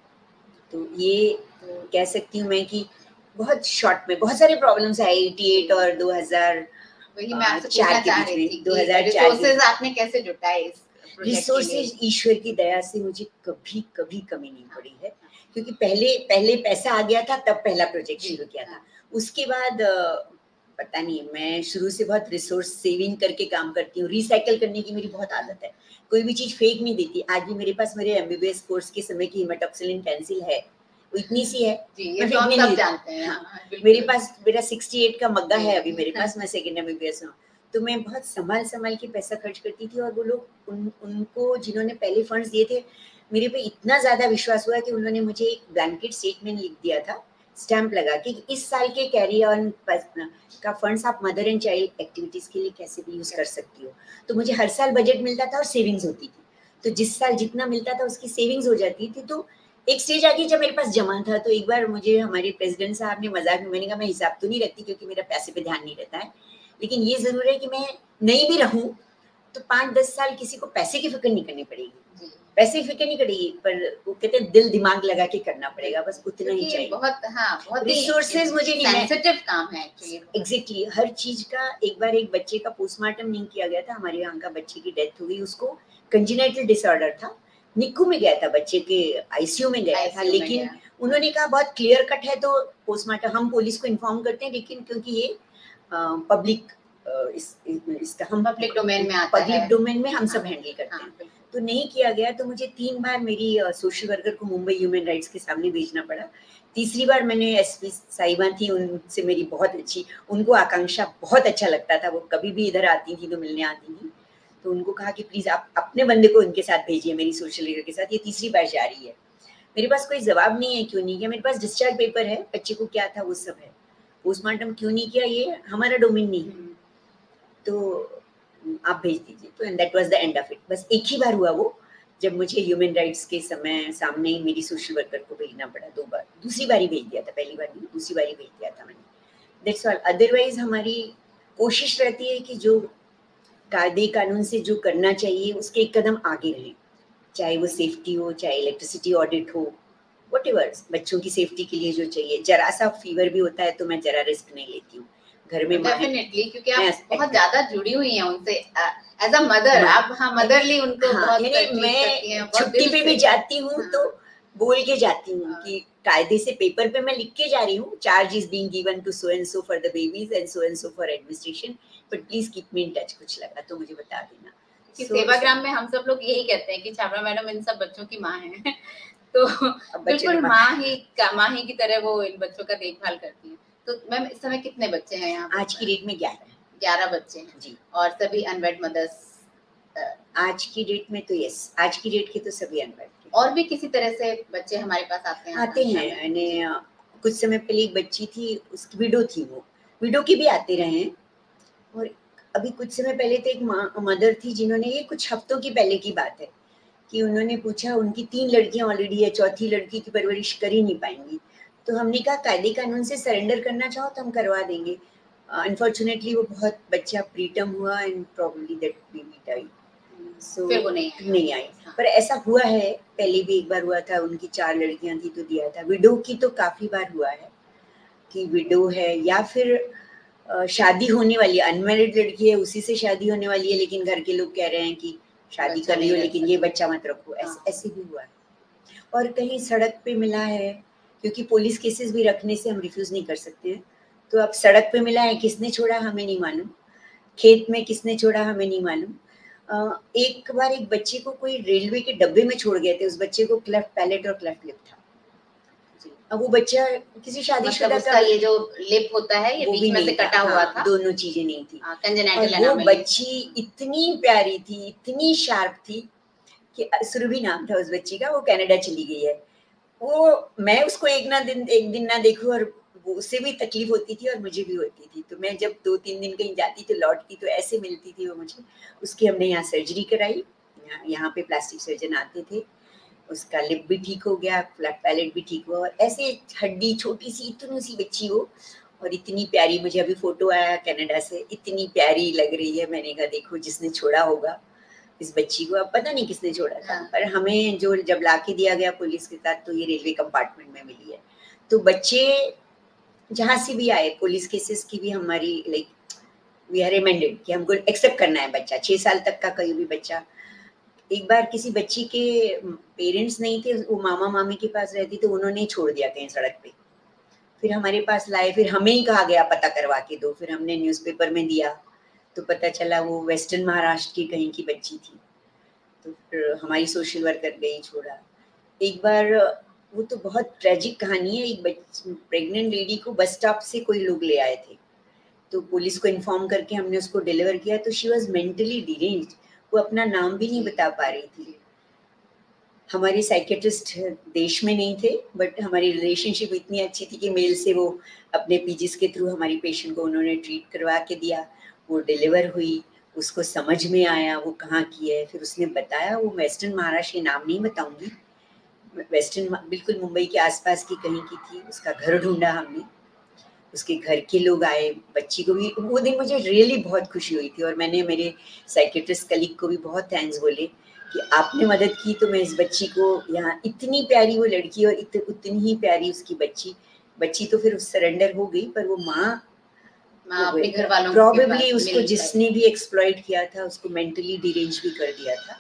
तो ये कह सकती हूँ मैं कि बहुत शॉर्ट में बहुत सारे प्रॉब्लम्स आए 88 और 2000 वही मैं आपसे पूछना चाह रही थी, 2004 आपने कैसे जुटाए इस प्रोजेक्ट के लिए? रिसोर्सेज ईश्वर की दया से मुझे कभी कभी कमी नहीं पड़ी है, क्योंकि पहले पैसा आ गया था तब पहला प्रोजेक्ट शुरू किया था। उसके बाद पता नहीं, मैं शुरू से बहुत रिसोर्स सेविंग करके काम करती हूँ, रिसाइकल करने की मेरी बहुत आदत है, कोई भी चीज फेक नहीं देती। आज भी मेरे पास मेरे एमबीबीएस कोर्स के समय की हिमाटॉक्सिलिन पेंसिल है, वो इतनी सी है, जी, ये तो हम सब जानते हैं। हाँ, मेरे पास मेरा 68 का मग्गा है अभी मेरे पास, मैं सेकेंड एमबीबीएस हूँ, तो मैं बहुत संभाल के पैसा खर्च करती थी। और वो लोग उनको जिन्होंने पहले फंड्स दिए थे, मेरे पे इतना ज्यादा विश्वास हुआ कि उन्होंने मुझे एक ब्लैंकेट स्टेटमेंट लिख दिया था, स्टैंप लगा के, इस साल के कैरी ऑन का फंड्स आप मदर एंड चाइल्ड एक्टिविटीज के लिए कैसे भी यूज कर सकती हो। तो मुझे हर साल बजट मिलता था और सेविंग्स होती थी, तो जिस साल जितना मिलता था उसकी सेविंग्स हो जाती थी। तो एक स्टेज आ गई जब मेरे पास जमा था, तो एक बार मुझे हमारे प्रेसिडेंट साहब ने मजाक में, मैंने कहा मैं हिसाब तो नहीं रखती क्योंकि मेरा पैसे पे ध्यान नहीं रहता है, लेकिन ये जरूर है कि मैं नहीं भी रहूं तो 5-10 साल किसी को पैसे की फिक्र नहीं करनी पड़ेगी, पैसे की फिक्र नहीं करेगी, पर वो कहते हैं दिल दिमाग लगा के करना पड़ेगा, बस उतना ही चाहिए। बहुत रिसोर्सेज मुझे नहीं, सेंसिटिव काम है एग्जैक्टली हर चीज का। एक बार एक बच्चे का पोस्टमार्टम नहीं किया गया था, हमारे यहाँ का बच्चे की डेथ हो गई, उसको कंजेनाइटल डिसऑर्डर था, निक्कू में गया था, बच्चे के आईसीयू में गया था, लेकिन उन्होंने कहा बहुत क्लियर कट है तो पोस्टमार्टम हम पुलिस को इन्फॉर्म करते हैं, लेकिन क्योंकि ये पब्लिक इसका हम पब्लिक डोमेन में आता है, पब्लिक डोमेन में हम सब हैंडल करते हैं, तो नहीं किया गया। तो मुझे 3 बार मेरी सोशल वर्कर को मुंबई ह्यूमन राइट्स के सामने भेजना पड़ा। तीसरी बार मैंने एसपी साहिबा थी, उनसे मेरी बहुत अच्छी, उनको आकांक्षा बहुत अच्छा लगता था, वो कभी भी इधर आती थी तो मिलने आती थी, तो उनको कहा कि प्लीज आप अपने बंदे को उनके साथ भेजिए, मेरी सोशल वर्कर के साथ, ये तीसरी बार जा रही है। मेरे पास कोई जवाब नहीं है क्यों नहीं किया, मेरे पास डिस्चार्ज पेपर है, बच्चे को क्या था वो सब है, पोस्टमार्टम क्यों नहीं किया ये हमारा डोमेन नहीं है, तो आप भेज दीजिए। तो and that was the end of it. बस एक ही बार हुआ वो, जब मुझे ह्यूमन राइट्स के समय सामने ही मेरी सोशल वर्कर को भेजना पड़ा 2 बार, दूसरी बार ही भेज दिया था, पहली बार नहीं, दूसरी बार ही भेज दिया था मैंने, दैट्स ऑल। अदरवाइज हमारी कोशिश रहती है कि जो कायदे कानून से जो करना चाहिए उसके एक कदम आगे रहें, चाहे वो सेफ्टी हो, चाहे इलेक्ट्रिसिटी ऑडिट हो, व्हाटएवर, बच्चों की सेफ्टी के लिए जो चाहिए। जरा सा फीवर भी होता है तो मैं जरा रिस्क नहीं लेती हूँ घर में, डेफिनेटली, क्योंकि आप बहुत ज्यादा जुड़ी हुई हैं उनसे एज अ मदर, आप मदरली उनको बहुत मैं छुट्टी पे भी जाती हूँ तो बोल के जाती हूँ कि कायदे से पेपर पे मैं लिख के जा रही हूँ, charge is being given to so and so for the babies and so for administration, but please keep me in touch, कुछ लगा तो मुझे बता देना। सेवाग्राम में हम सब लोग यही कहते हैं कि छाबड़ा मैडम इन सब बच्चों की माँ है तो बिल्कुल माँ ही की तरह वो इन बच्चों का देखभाल करती है। तो मैम इस समय कितने बच्चे हैं यहाँ? आज की डेट में 11 बच्चे हैं जी, और सभी अनवेड मदर्स आज की डेट में, तो यस, आज की डेट के तो सभी अनवेड। और भी किसी तरह से बच्चे हमारे पास आते हैं। कुछ समय पहले एक बच्ची थी, उसकी विडो थी, वो विडो की भी आते रहे हैं, और अभी कुछ समय पहले तो एक मदर थी जिन्होंने, ये कुछ हफ्तों की पहले की बात है, कि उन्होंने पूछा, उनकी 3 लड़कियां ऑलरेडी है, चौथी लड़की की परवरिश कर ही नहीं पाएंगी, तो हमने कहा कायदे कानून से सरेंडर करना चाहो तो हम करवा देंगे। अनफॉर्चुनेटली वो बहुत बच्चा प्रीटर्म हुआ and probably that baby died, so फिर वो नहीं आई। पर ऐसा हुआ है, पहले भी एक बार हुआ था, उनकी 4 लड़कियां थी तो दिया था। विडो की तो काफी बार हुआ है कि विडो है या फिर शादी होने वाली अनमैरिड लड़की है, उसी से शादी होने वाली है, लेकिन घर के लोग कह रहे हैं कि शादी कर रही हो लेकिन ये बच्चा मत रखो, ऐसे भी हुआ है। और कहीं सड़क पे मिला है, क्योंकि पुलिस केसेस भी रखने से हम रिफ्यूज नहीं कर सकते हैं, तो अब सड़क पे मिला है, किसने छोड़ा हमें नहीं मालूम, खेत में किसने छोड़ा हमें नहीं मालूम। एक बार एक बच्चे को कोई रेलवे के डब्बे में छोड़ गए थे, उस बच्चे को क्लेफ्ट पैलेट और क्लेफ्ट लिप था। अब वो बच्चा किसी शादीशुदा का ये जो लिप होता है ये बीच में से कटा हुआ था, दोनों चीजें नहीं थी। कंजेनाइटल वो बच्ची इतनी प्यारी थी, इतनी शार्प थी कि सुरभि नाम था उस बच्ची का, वो कनाडा चली गई है। वो मैं उसको एक दिन ना देखूं, और वो उससे भी तकलीफ होती थी और मुझे भी होती थी, तो मैं जब 2-3 दिन कहीं जाती तो लौटती तो ऐसे मिलती थी वो मुझे। उसकी हमने यहाँ सर्जरी कराई, यहाँ पे प्लास्टिक सर्जन आते थे, उसका लिप भी ठीक हो गया, फ्लैट पैलेट भी ठीक हुआ, और ऐसे हड्डी छोटी सी इतनी सी बच्ची हो, और इतनी प्यारी, मुझे अभी फोटो आया कनाडा से, इतनी प्यारी लग रही है। मैंने कहा देखो जिसने छोड़ा होगा इस बच्ची को, अब पता नहीं किसने छोड़ा था, पर हमें जो जब लाके दिया गया पुलिस के साथ, तो ये रेलवे कंपार्टमेंट में मिली है। तो बच्चे जहाँ से भी आए, पुलिस केसेस की भी हमारी लाइक वी आर रिमेंडेड कि हमको एक्सेप्ट करना है बच्चा, 6 साल तक का कोई भी बच्चा एक बार किसी बच्ची के पेरेंट्स नहीं थे, वो मामा मामी के पास रहती, तो उन्होंने छोड़ दिया कहीं सड़क पे। फिर हमारे पास लाए, फिर हमें ही कहा गया पता करवा के दो, फिर हमने न्यूज़पेपर में दिया तो पता चला वो वेस्टर्न महाराष्ट्र की कहीं की बच्ची थी। तो फिर हमारी सोशल वर्कर गई, छोड़ा। एक बार वो तो बहुत ट्रेजिक कहानी है, एक प्रेग्नेंट लेडी को बस स्टॉप से कोई लोग ले आए थे, तो पुलिस को इन्फॉर्म करके हमने उसको डिलीवर किया, तो शी वाज मेंटली डिरेंज्ड, वो अपना नाम भी नहीं बता पा रही थी। हमारे साइकेट्रिस्ट देश में नहीं थे, बट हमारी रिलेशनशिप इतनी अच्छी थी कि मेल से वो अपने पीजीज के थ्रू हमारी पेशेंट को उन्होंने ट्रीट करवा के दिया। वो डिलीवर हुई, उसको समझ में आया वो कहाँ की है, फिर उसने बताया वो वेस्टर्न महाराष्ट्र के नाम नहीं बताऊंगी, वेस्टर्न बिल्कुल मुंबई के आसपास की कहीं की थी। उसका घर ढूंढा हमने, उसके घर के लोग आए, बच्ची को भी वो दिन मुझे रियली बहुत खुशी हुई थी, और मैंने मेरे साइकेट्रिस्ट कलीग को भी बहुत थैंक्स बोले कि आपने मदद की, तो मैं इस बच्ची को यहाँ, इतनी प्यारी वो लड़की और उतनी ही प्यारी उसकी बच्ची तो फिर सरेंडर हो गई, पर वो माँ अपने घर वालों प्रॉबेबली उसको जिसने भी एक्सप्लॉइट किया था उसको मेंटली डिरेंज भी कर दिया था,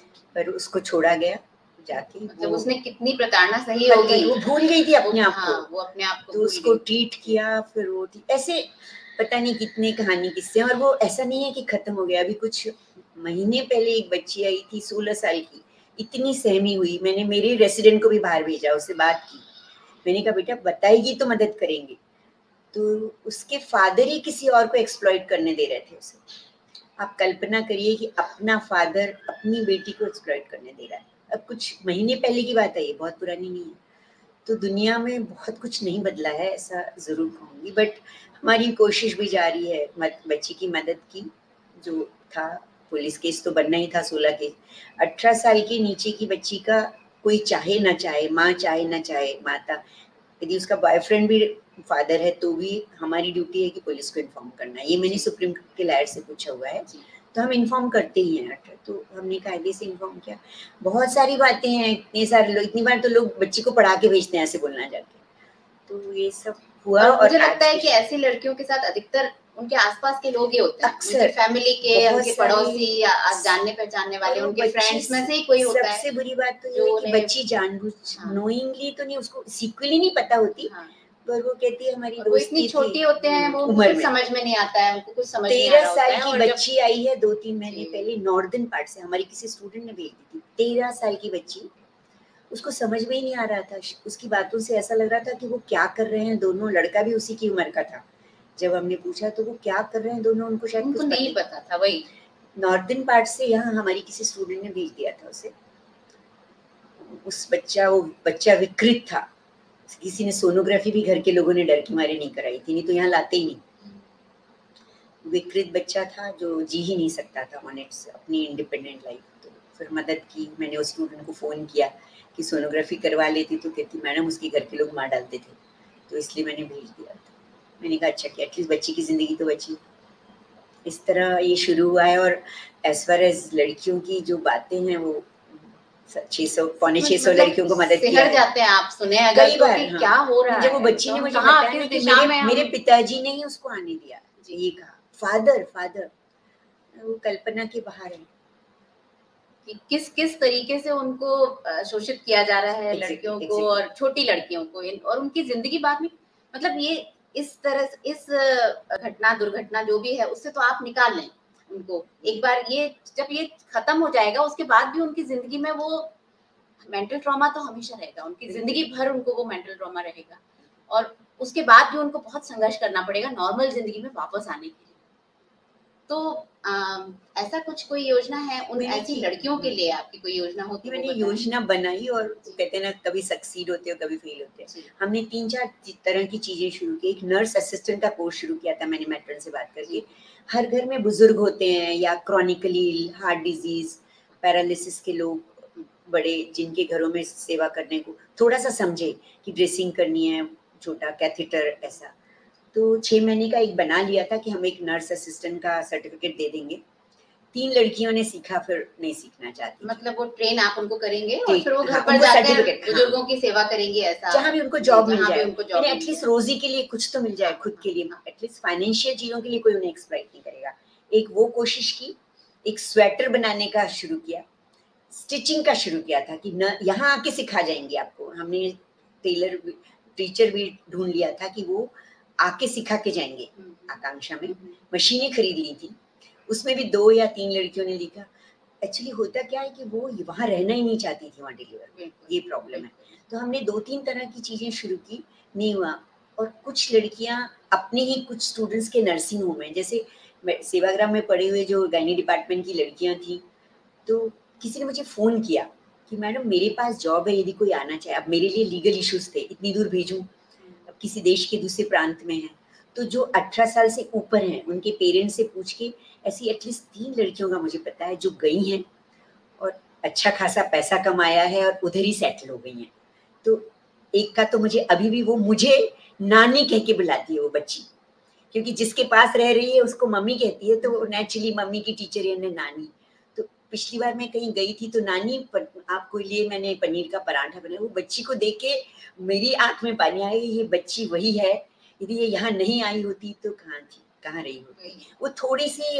पर उसको छोड़ा गया जाके। मतलब उसने कितनी प्रताड़ना सही होगी, वो भूल गई थी अपने आप को, वो अपने आप को तो उसको ट्रीट किया, फिर वो ऐसे पता नहीं कितने कहानी किस्से। और वो ऐसा नहीं है कि खत्म हो गया, अभी कुछ महीने पहले एक बच्ची आई थी 16 साल की, इतनी सहमी हुई, मैंने मेरे रेसिडेंट को भी बाहर भेजा, उससे बात की, मैंने कहा बेटा बताएगी तो मदद करेंगे, तो उसके फादर ही किसी और को एक्सप्लॉइट करने दे रहे थे उसे। आप कल्पना करिए कि अपना फादर अपनी बेटी को एक्सप्लॉइट करने दे रहा है। अब कुछ महीने पहले की बात है, ये बहुत पुरानी नहीं है। तो दुनिया में बहुत कुछ नहीं बदला है, ऐसा ज़रूर कहूँगी, बट हमारी कोशिश भी जारी है बच्ची की मदद की। जो था पुलिस केस तो बनना ही था, 16 केस। 18 साल के नीचे की बच्ची का कोई चाहे ना चाहे, माँ चाहे ना चाहे, माता, यदि उसका बॉयफ्रेंड भी फादर है तो भी हमारी ड्यूटी है कि पुलिस को इन्फॉर्म करना है। ये मैंने सुप्रीम कोर्ट के लायर से पूछा हुआ है, तो हम इन्फॉर्म करते ही हैं। तो हमने कायदे से इन्फॉर्म किया। बहुत सारी बातें हैं, इतने सारे लोग, इतनी बार तो लोग बच्ची को पढ़ा के भेजते हैं ऐसे बोलना जाके, तो ये सब हुआ। और मुझे लगता है कि ऐसी लड़कियों के साथ अधिकतर उनके आसपास के लोग ही होते हैं, उनकी फैमिली के, उनके पड़ोसी या जानने पहचानने वाले, उनके फ्रेंड्स में से ही कोई होता है। सबसे बुरी बात तो ये है कि बच्ची जानबूझ नोइंगली तो नहीं, उसको सीक्वेंसली नहीं पता होती, पर वो कहती है हमारी दोस्ती थी। इतनी छोटी होते हैं, वो कुछ समझ में नहीं आता है, उनको कुछ समझ नहीं आ रहा होता है। 13 साल की बच्ची आई है 2-3 महीने पहले नॉर्दर्न पार्ट से, हमारी किसी स्टूडेंट ने भेज दी थी। 13 साल की बच्ची, उसको समझ में ही नहीं आ रहा था, उसकी बातों से ऐसा लग रहा था कि वो क्या कर रहे हैं दोनों। लड़का भी उसी की उम्र का था। जब हमने पूछा तो वो क्या कर रहे हैं दोनों, उनको शायद कुछ नहीं पता था। वही नॉर्दर्न पार्ट से यहाँ हमारी किसी स्टूडेंट ने भेज दिया था उसे। वो बच्चा विकृत था, किसी ने सोनोग्राफी भी घर के लोगों ने डर के मारे नहीं कराई थी, नहीं तो यहाँ लाते ही नहीं। विकृत बच्चा था जो जी ही नहीं सकता था ऑन इट्स अपनी इंडिपेंडेंट लाइफ। तो फिर मदद की, मैंने उस स्टूडेंट को फ़ोन किया कि सोनोग्राफी करवा लेती, तो कहती मैडम उसके घर के लोग मार डालते थे, तो इसलिए मैंने भेज दिया था। मैंने कहा अच्छा कि एटलीस्ट बच्ची की ज़िंदगी तो बची। इस तरह ये शुरू हुआ है। और एज फार एज लड़कियों की जो बातें हैं, वो 600-650 लड़कियों को मदद किया है। जाते हैं आप सुने अगर तो कि क्या हो रहा है। जब वो बच्ची ने मुझे बताया कि मेरे पिताजी ने ही उसको आने दिया, ये कहा फादर, वो कल्पना के बाहर है कि किस तरीके से उनको शोषित किया जा रहा है लड़कियों को और छोटी लड़कियों को, और उनकी जिंदगी बाद में, मतलब ये इस तरह इस दुर्घटना जो भी है उससे तो आप निकाल लें उनको एक बार। ये जब ये खत्म हो जाएगा उसके बाद भी उनकी जिंदगी में वो मेंटल ट्रॉमा तो हमेशा रहेगा, उनकी जिंदगी भर उनको वो मेंटल ट्रॉमा रहेगा, और उसके बाद भी उनको बहुत संघर्ष करना पड़ेगा नॉर्मल जिंदगी में वापस आने के लिए। तो ऐसा कुछ कोई योजना है उन ऐसी लड़कियों के लिए? आपकी कोई योजना होती? मैंने योजना बनाई, और कहते हैं ना कभी सक्सीड होते हो कभी फेल होते हैं। हमने 3-4 तरह की चीजें शुरू की। एक नर्स असिस्टेंट का कोर्स शुरू किया था मैंने मैट्रन से बात करके। हर घर में बुजुर्ग होते हैं या क्रॉनिकली हार्ट डिजीज, पैरालिसिस के लोग, बड़े, जिनके घरों में सेवा करने को थोड़ा सा समझे कि ड्रेसिंग करनी है, छोटा कैथेटर ऐसा। तो 6 महीने का एक बना लिया था कि हम एक नर्स असिस्टेंट का सर्टिफिकेट दे देंगे। 3 लड़कियों ने सीखा, फिर नहीं सीखना चाहती। मतलब वो ट्रेन आप उनको करेंगे और फिर वो घर पर जाकर बुजुर्गों की सेवा करेंगे, ऐसा जहाँ भी उनको जॉब मिल जाए, यानी एटलीस्ट रोजी के लिए कुछ तो मिल जाए, खुद के लिए एटलीस्ट फाइनेंशियल चीजों के लिए कोई उन्हें एक्सप्लॉइट नहीं करेगा। एक वो कोशिश की। एक स्वेटर बनाने का शुरू किया। स्टिचिंग का शुरू किया था कि न यहाँ आके सिखा जाएंगे आपको। हमने टीचर भी ढूंढ लिया था कि वो आके सिखा के जाएंगे। आकांक्षा में मशीनें खरीद ली थी, उसमें भी 2 या 3 लड़कियों ने लिखा। एक्चुअली होता क्या है कि वो वहाँ रहना ही नहीं चाहती थी वहाँ डिलीवर में, ये प्रॉब्लम है। तो हमने 2-3 तरह की चीज़ें शुरू की, नहीं हुआ। और कुछ लड़कियाँ अपने ही कुछ स्टूडेंट्स के नर्सिंग होम में, जैसे सेवाग्राम में पढ़े हुए जो गायनी डिपार्टमेंट की लड़कियाँ थी, तो किसी ने मुझे फ़ोन किया कि मैडम मेरे पास जॉब है, यदि कोई आना चाहे। अब मेरे लिए लीगल इश्यूज़ थे, इतनी दूर भेजूँ, अब किसी देश के दूसरे प्रांत में है। तो जो 18 साल से ऊपर हैं, उनके पेरेंट्स से पूछ के ऐसी एटलीस्ट 3 लड़कियों का मुझे पता है जो गई हैं और अच्छा खासा पैसा कमाया है और उधर ही सेटल हो गई हैं। तो एक का तो मुझे अभी भी वो मुझे नानी कह के बुलाती है वो बच्ची, क्योंकि जिसके पास रह रही है उसको मम्मी कहती है, तो नेचुरली मम्मी की टीचर है नानी। तो पिछली बार मैं कहीं गई थी तो नानी आपको लिए मैंने पनीर का पराठा बनाया, वो बच्ची को देख के मेरी आंख में पानी आया, ये बच्ची वही है, यदि ये यहाँ नहीं आई होती तो कहाँ थी, कहाँ रही होती। वो थोड़ी सी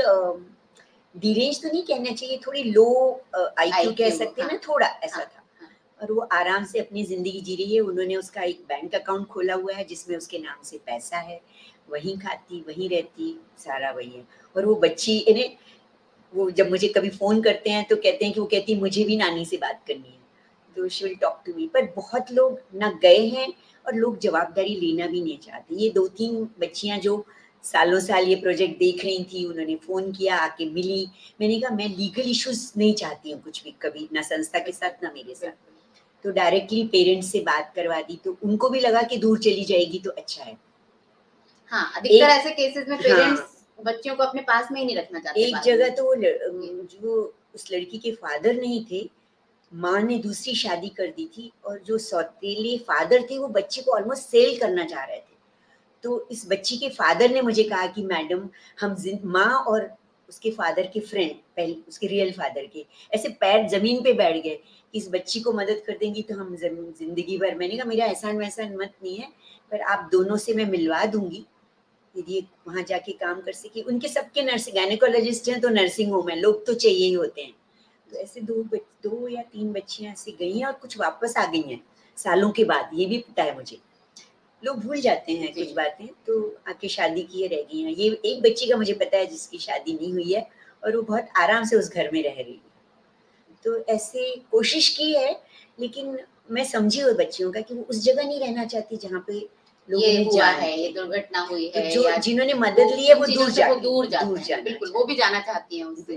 डिरेंज तो नहीं कहना चाहिए, थोड़ी लो आईक्यू कह सकते हैं ना, थोड़ा ऐसा था। और वो आराम से अपनी ज़िंदगी जी रही है। उन्होंने उसका एक बैंक अकाउंट खोला हुआ है जिसमें उसके नाम से पैसा है, वहीं खाती वहीं रहती, सारा वही है। और वो बच्ची इन्हें, वो जब मुझे कभी फ़ोन करते हैं तो कहते हैं कि वो कहती है मुझे भी नानी से बात करनी है, तो she will talk to me. पर बहुत लोग ना गए हैं और लोग जवाबदारी लेना भी नहीं चाहते। ये 2-3 बच्चियाँ जो सालों साल ये प्रोजेक्ट देख रही थी, उन्होंने फ़ोन किया, आके मिली। मैंने कहा मैं लीगल इश्यूज़ नहीं चाहती हूँ कुछ भी कभी, ना संस्था के साथ ना मेरे साथ। तो डायरेक्टली पेरेंट्स से बात करवा दी, तो उनको भी लगा कि दूर चली जाएगी तो अच्छा है। हाँ, अधिकतर ऐसे केसेस में पेरेंट्स बच्चियों को अपने पास में ही नहीं रखना चाहते। एक जगह तो जो उस लड़की के फादर नहीं थे, माँ ने दूसरी शादी कर दी थी, और जो सौतेले फादर थे वो बच्चे को ऑलमोस्ट सेल करना चाह रहे थे। तो इस बच्ची के फादर ने मुझे कहा कि मैडम हम माँ और उसके फादर के फ्रेंड, पहले उसके रियल फादर के, ऐसे पैर जमीन पे बैठ गए कि इस बच्ची को मदद कर देंगी तो हम जिंदगी भर। मैंने कहा मेरा एहसान वैसान मत नहीं है, पर आप दोनों से मैं मिलवा दूंगी यदि वहाँ जाके काम कर सके। उनके सबके नर्सिंग गायनेकोलॉजिस्ट हैं तो नर्सिंग होम है, लोग तो चाहिए ही होते हैं। तो ऐसे 2 या 3 बच्चियाँ ऐसी गई हैं और कुछ वापस आ गई हैं सालों के बाद, ये भी पता है मुझे। लोग भूल जाते हैं कुछ बातें, तो आके शादी किए रह गई हैं। ये एक बच्ची का मुझे पता है जिसकी शादी नहीं हुई है और वो बहुत आराम से उस घर में रह रही है। तो ऐसे कोशिश की है, लेकिन मैं समझी वो बच्चियों का कि वो उस जगह नहीं रहना चाहती जहाँ पे ये हुआ है, ये दुर्घटना हुई है, तो जो जिन्होंने मदद ली है वो दूर जाते हैं, बिल्कुल वो भी जाना चाहती हैं उससे।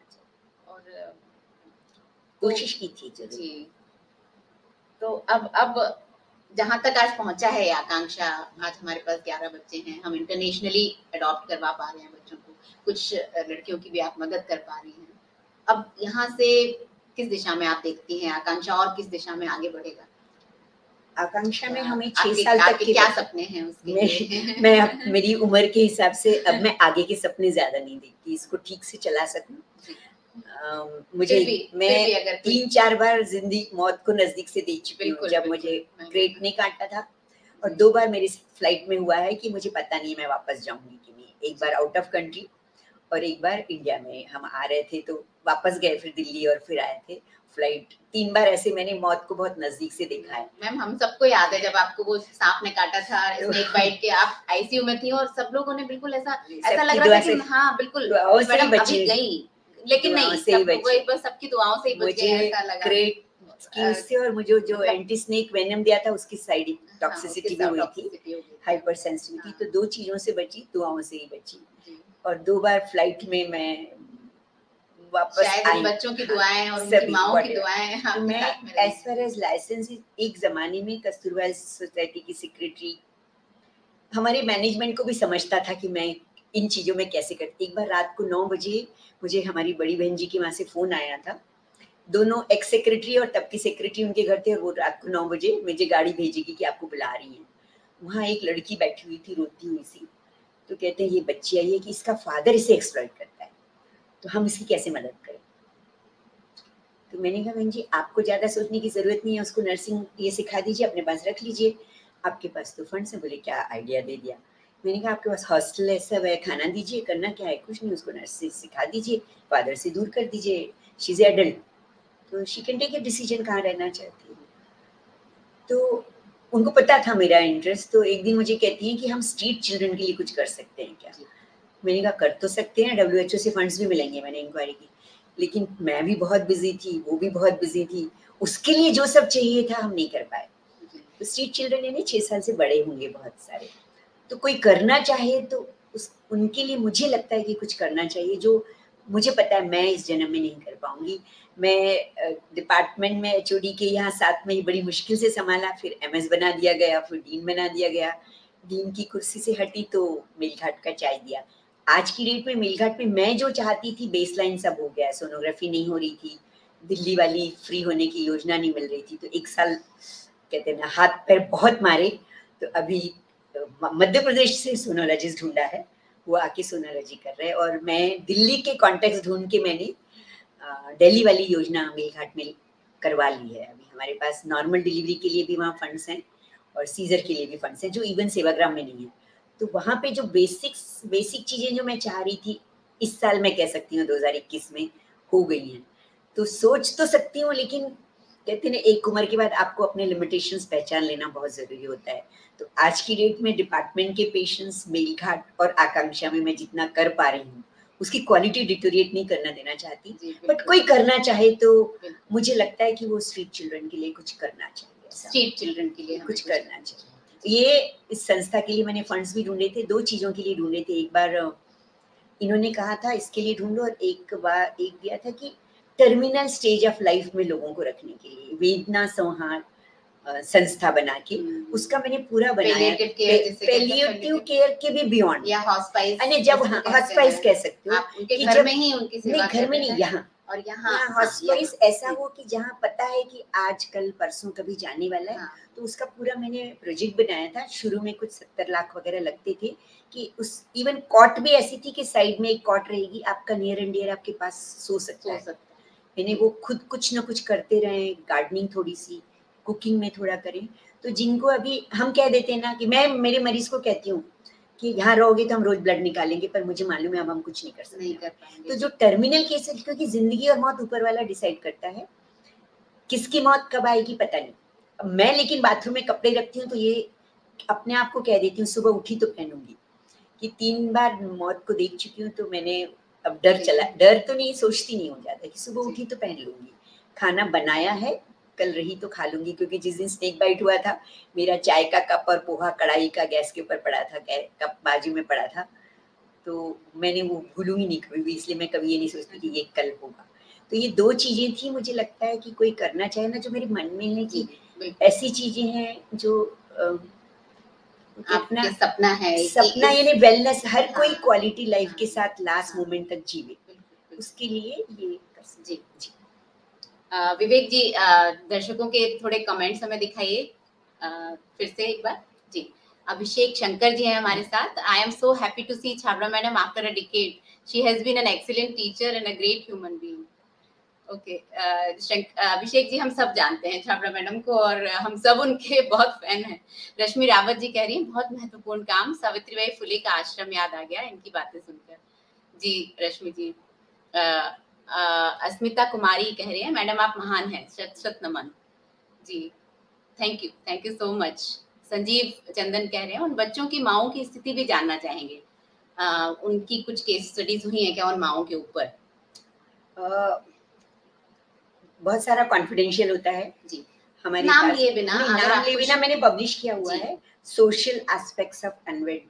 और कोशिश की थी जी। तो अब जहाँ तक आज पहुंचा है आकांक्षा, आज हमारे पास 11 बच्चे हैं, हम इंटरनेशनली अडॉप्ट करवा पा रहे हैं बच्चों को, कुछ लड़कियों की भी आप मदद कर पा रही हैं। अब यहाँ से किस दिशा में आप देखती हैं आकांक्षा, और किस दिशा में आगे बढ़ेगा? आकांक्षा में हमें 6 साल तक के क्या सपने हैं उसके? मैं मेरी उम्र के हिसाब से अब मैं आगे के सपने ज्यादा नहीं देखती, इसको ठीक से चला सकूं। मुझे मैं 3-4 बार जिंदगी मौत को नजदीक से देख चुकी हूँ। जब मुझे क्रेट नहीं काटा था, और 2 बार मेरी फ्लाइट में हुआ है कि मुझे पता नहीं मैं वापस जाऊंगी कि नहीं। एक बार आउट ऑफ कंट्री और एक बार इंडिया में हम आ रहे थे तो वापस गए, फिर दिल्ली और फिर आए थे फ्लाइट। 3 बार ऐसे मैंने मौत को बहुत नजदीक से देखा है। मैम हम सबको याद है जब आपको वो सांप ने काटा था, स्नेक बाइट के, आप आईसीयू में थी और सब लोगों ने बिल्कुल ऐसा लग रहा था कि हाँ बिल्कुल मैडम अभी गई, लेकिन नहीं, बस सबकी दुआओं से ही बच गए, ऐसा लगा। ग्रेट से, और मुझे जो एंटी स्नेक वेनम दिया था उसकी साइड टॉक्सिसिटी भी हुई थी, हाइपर सेंसिटिविटी। तो 2 चीजों से बची, दुआओं से ही बची। और 2 बार फ्लाइट में मैं वापस आई, बच्चों की दुआएं और उनकी माओं की दुआएं। मैं एज फार एज लाइसेंस, एक जमाने में कस्तूरबा सोसाइटी की सेक्रेटरी, हमारे मैनेजमेंट को भी समझता था कि मैं इन चीज़ों में कैसे करती। एक बार रात को 9 बजे मुझे हमारी बड़ी बहन जी के वहाँ से फ़ोन आया था। दोनों एक्स सेक्रेटरी और तब की सेक्रेटरी उनके घर थे, और वो रात को 9 बजे मुझे गाड़ी भेजेगी कि आपको बुला रही हैं। वहाँ एक लड़की बैठी हुई थी, रोती हुई सी। तो कहते हैं ये बच्ची आई है कि इसका फादर इसे एक्सप्लॉइट करता है, तो हम इसकी कैसे मदद करें। तो मैंने कहा बहन जी आपको ज़्यादा सोचने की ज़रूरत नहीं है, उसको नर्सिंग ये सिखा दीजिए, अपने पास रख लीजिए, आपके पास तो फंड्स हैं। बोले क्या आइडिया दे दिया। मैंने कहा आपके पास हॉस्टल है, सब है, खाना दीजिए, करना क्या है, कुछ नहीं, उसको नर्सिंग सिखा दीजिए, फादर से दूर कर दीजिए, शी इज़ एडल्ट। तो she can take a decision कहाँ रहना चाहती है। तो उनको पता था मेरा इंटरेस्ट, तो एक दिन मुझे कहती हैं कि हम स्ट्रीट चिल्ड्रन के लिए कुछ कर सकते हैं क्या। मैंने कहा कर तो सकते हैं, WHO से फंड्स भी मिलेंगे, मैंने इंक्वायरी की, लेकिन मैं भी बहुत बिजी थी, वो भी बहुत बिजी थी, उसके लिए जो सब चाहिए था हम नहीं कर पाए। तो स्ट्रीट चिल्ड्रन यानी 6 साल से बड़े होंगे बहुत सारे, तो कोई करना चाहे तो उनके लिए मुझे लगता है कि कुछ करना चाहिए जो मुझे पता है मैं इस जन्म में नहीं कर पाऊंगी। मैं डिपार्टमेंट में HOD के यहाँ 7 में ही बड़ी मुश्किल से संभाला, फिर MS बना दिया गया, फिर डीन बना दिया गया। डीन की कुर्सी से हटी तो मेलघाट का चाय दिया। आज की डेट में मेलघाट में मैं जो चाहती थी बेसलाइन सब हो गया, सोनोग्राफी नहीं हो रही थी, दिल्ली वाली फ्री होने की योजना नहीं मिल रही थी, तो 1 साल कहते हैं ना हाथ पैर बहुत मारे, तो अभी मध्य प्रदेश से सोनोलॉजिस्ट ढूंढा है, वो आके सोनोलॉजी कर रहे हैं, और मैं दिल्ली के कॉन्टेक्ट ढूंढ के मैंने दिल्ली वाली योजना मेलघाट में करवा ली है। अभी हमारे पास नॉर्मल डिलीवरी के लिए भी वहाँ फंड्स हैं और सीजर के लिए भी फंड्स हैं, जो इवन सेवाग्राम में नहीं है। तो वहाँ पे जो बेसिक चीजें जो मैं चाह रही थी इस साल मैं कह सकती हूँ 2021 में हो गई हैं। तो सोच तो सकती हूँ, लेकिन कहते हैं एक उम्र के बाद आपको अपने लिमिटेशंस पहचान लेना बहुत जरूरी होता है। तो आज की डेट में डिपार्टमेंट के पेशेंट्स मेलघाट और आकांक्षा में मैं जितना कर पा रही हूँ उसकी क्वालिटी डिटोरिएट नहीं करना देना चाहती, बट कोई करना चाहे तो मुझे लगता है कि वो स्ट्रीट चिल्ड्रन के लिए कुछ करना चाहिए, स्ट्रीट चिल्ड्रन के लिए कुछ करना चाहिए। ये इस संस्था के लिए मैंने फंड्स भी ढूंढे थे, 2 चीजों के लिए ढूंढे थे। एक बार इन्होंने कहा था इसके लिए ढूंढो, और एक दिया था कि टर्मिनल स्टेज ऑफ लाइफ में लोगों को रखने के लिए वेदना संहार संस्था बना के उसका मैंने पूरा बनाया, पैलिएटिव केयर के भी बियॉन्ड, या हॉस्पाइस, यानी जब हॉस्पाइस कह सकते हो कि घर में ही उनकी सेवा, नहीं घर में नहीं, यहाँ और यहाँ हॉस्पाइस ऐसा हो कि जहाँ पता है कि आज कल परसों कभी जाने वाला है। तो उसका पूरा मैंने प्रोजेक्ट बनाया था। शुरू में कुछ 70 लाख वगैरह लगते थे कि उस इवन कॉट भी ऐसी थी कि साइड में एक कॉट रहेगी, आपका नियर एंड डियर आपके पास सो सकता है। यानी वो खुद कुछ ना कुछ करते रहे, गार्डनिंग थोड़ी सी, कुकिंग में थोड़ा करें। तो जिनको अभी हम कह देते हैं ना कि मैं मेरे मरीज को कहती हूँ कि यहाँ रहोगे तो हम रोज ब्लड निकालेंगे, पर मुझे मालूम है अब हम कुछ नहीं कर सकते। तो जो टर्मिनल केस है, क्योंकि जिंदगी और मौत ऊपर वाला डिसाइड करता है, किसकी मौत कब आएगी पता नहीं। मैं लेकिन बाथरूम में कपड़े रखती हूँ तो ये अपने आप को कह देती हूँ सुबह उठी तो पहनूंगी, कि 3 बार मौत को देख चुकी हूँ। तो मैंने अब डर तो नहीं, सोचती नहीं हो जाता कि सुबह उठी तो पहन लूंगी। खाना बनाया है, कल रही तो खा लूंगी, क्योंकि जिस दिन स्नेक बाइट हुआ था मेरा चाय का कप और पोहा कढ़ाई का गैस के ऊपर पड़ा था, कप बाजू में पड़ा था, तो मैंने वो भूलूंगी नहीं कभी भी, इसलिए मैं कभी ये नहीं सोचती कि ये कल होगा। तो ये 2 चीजें थी, मुझे लगता है कि कोई करना चाहे ना, जो मेरे मन में है कि ऐसी चीजें हैं जो अपना सपना है, सपना यानी वेलनेस, हर कोई क्वालिटी लाइफ के साथ लास्ट मोमेंट तक जीवे, उसके लिए ये जी। विवेक जी, दर्शकों के थोड़े कमेंट्स हमें दिखाइए फिर से एक बार जी। अभिषेक शंकर जी हैं हमारे साथ। I am so happy to see Chhabra madam after a decade, she has been an excellent teacher and a great human being. Okay, Abhishek ji हम सब जानते हैं छाबड़ा मैडम को और हम सब उनके बहुत फैन हैं। रश्मि रावत जी कह रही हैं बहुत महत्वपूर्ण काम, सावित्रीबाई फुले का आश्रम याद आ गया इनकी बातें सुनकर। जी रश्मि जी। अस्मिता कुमारी कह रही है मैडम आप महान हैं, शत शत नमन। जी thank you so much. Sanjeev Chandan कह रहे हैं उन बच्चों की माओं की स्थिति भी जानना चाहेंगे, उनकी कुछ केस स्टडीज हुई हैं क्या उन माओं के ऊपर? बहुत सारा कॉन्फिडेंशियल होता है जी, हमारे नाम पास, लिए बिना, नाम लिए बिना मैंने पब्लिश किया हुआ है। Social aspects of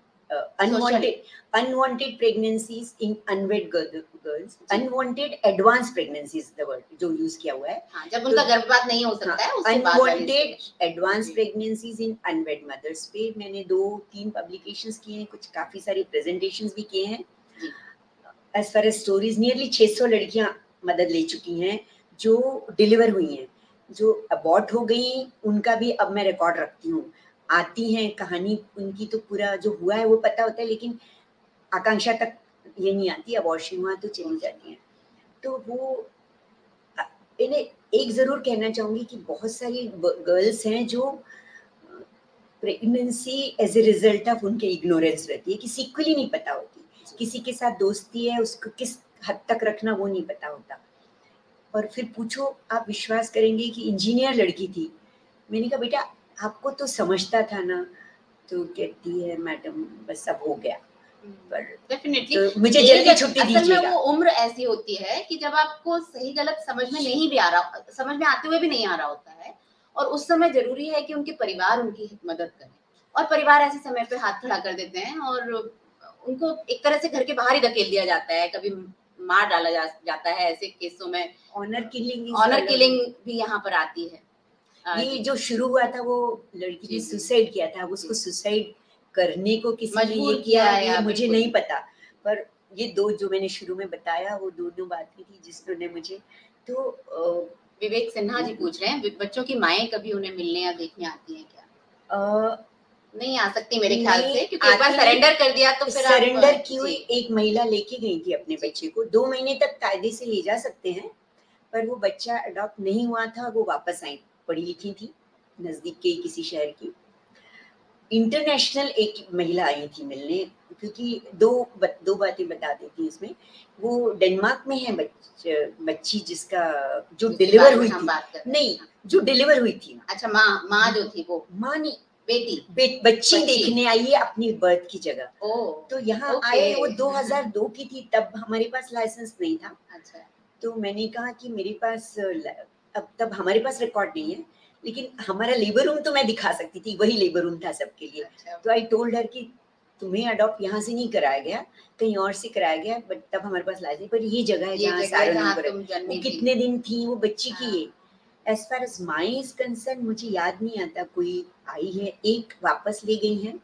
unwanted pregnancies in unwed girls, unwanted advanced pregnancies the word जो यूज किया हुआ है। हाँ, जब उनका गर्भपात नहीं हो सकता है उसके बाद unwanted advanced pregnancies in unwed mothers पे मैंने 2-3 पब्लिकेशंस किए हैं, कुछ काफी सारी प्रेजेंटेशंस भी किए हैं। As far as stories nearly 600 लड़कियां मदद ले चुकी हैं जो डिलीवर हुई हैं, जो अबॉर्ट हो गई उनका भी अब मैं रिकॉर्ड रखती हूँ। आती हैं कहानी उनकी, तो पूरा जो हुआ है वो पता होता है, लेकिन आकांक्षा तक ये नहीं आती, अबॉर्शन हुआ तो चली जाती हैं। तो वो इन्हें एक जरूर कहना चाहूंगी कि बहुत सारी गर्ल्स हैं जो pregnancy as a result of उनके इग्नोरेंस रहती है, किसी को ही नहीं पता होती, किसी के साथ दोस्ती है उसको किस हद तक रखना वो नहीं पता होता। और फिर पूछो, आप विश्वास करेंगे कि इंजीनियर लड़की थी। मैंने कहा बेटा आपको तो समझता था ना, तो कहती है मैडम बस अब हो गया, पर डेफिनेटली तो मुझे जल्दी छुट्टी असल में दीजिएगा। वो उम्र ऐसी होती है कि जब आपको सही गलत समझ में नहीं भी आ रहा, समझ में आते हुए भी नहीं आ रहा होता है, और उस समय जरूरी है कि उनके परिवार उनकी मदद करे, और परिवार ऐसे समय पे हाथ खड़ा कर देते हैं और उनको एक तरह से घर के बाहर ही धकेल दिया जाता है, कभी मार डाला जाता है। ऐसे केसों में ऑनर किलिंग भी यहाँ पर आती है। ये जी। जो शुरू हुआ था वो लड़की ने जी, सुसाइड किया था, उसको सुसाइड करने को किसी ने मजबूर ये किया किया है, ये मुझे बिल्कुल। नहीं पता, पर ये दो जो मैंने शुरू में बताया वो दोनों बातें थी जिसने मुझे तो विवेक सिन्हा जी पूछ रहे हैं, बच्चों की माएं कभी उन्हें मिलने या देखने आती हैं क्या? नहीं आ सकती मेरे ख्याल से, क्योंकि एक बार सरेंडर कर दिया तो फिर सरेंडर आप की हुई एक महिला लेके गई थी अपने बच्चे को, 2 महीने तक कायदे से ले जा सकते हैं, पर वो बच्चा अडॉप्ट नहीं हुआ था, वो वापस आई, पढ़ी लिखी थी, नजदीक के किसी शहर की। इंटरनेशनल एक महिला आई थी मिलने, क्योंकि दो बातें बता देती इसमें। वो डेनमार्क में है बच्ची जिसका जो डिलीवर हुई थी, नहीं जो डिलीवर हुई थी। अच्छा, माँ जो थी वो, माँ नहीं बेटी बच्ची देखने आई है अपनी बर्थ की जगह। तो यहाँ आए, वो 2002 की थी, तब हमारे पास लाइसेंस नहीं था। अच्छा। तो मैंने कहा कि मेरे पास अब तब हमारे पास रिकॉर्ड नहीं है, लेकिन हमारा लेबर रूम तो मैं दिखा सकती थी, वही लेबर रूम था सबके लिए। अच्छा। तो आई टोल्ड हर कि तुम्हें अडॉप्ट यहाँ से नहीं कराया गया, कहीं और से कराया गया, बट तब हमारे पास लाइसेंस, पर ये जगह है जहाँ सारे लोग। वो कितने दिन थी वो बच्ची की है। As far as my is concern मुझे याद नहीं आता कोई आई है, एक वापस ले गई है,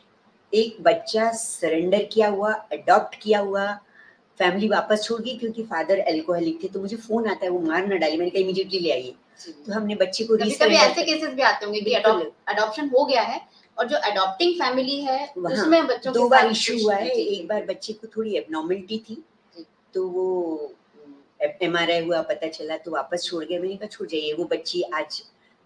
एक बच्चा सरेंडर किया हुआ, अडॉप्ट किया हुआ, फैमिली वापस छोड़ गई क्योंकि फादर अल्कोहलिक थे। तो मुझे फोन आता है वो मार न डाली, मैंने कहा इमीडिएटली ले आइए। तो हमने बच्चे को कभी ऐसे केसेस भी आते होंगे कि अडॉप्शन हो गया है और जो अडॉप्टिंग फैमिली है उसमें बच्चों के 2 बार इशू हुआ है। एक बार बच्चे को थोड़ी एबनॉर्मलिटी थी, तो वो MRI हुआ, पता चला, तो वापस छोड़ गए। मैंने कहा छोड़ जाइए, वो बच्ची आज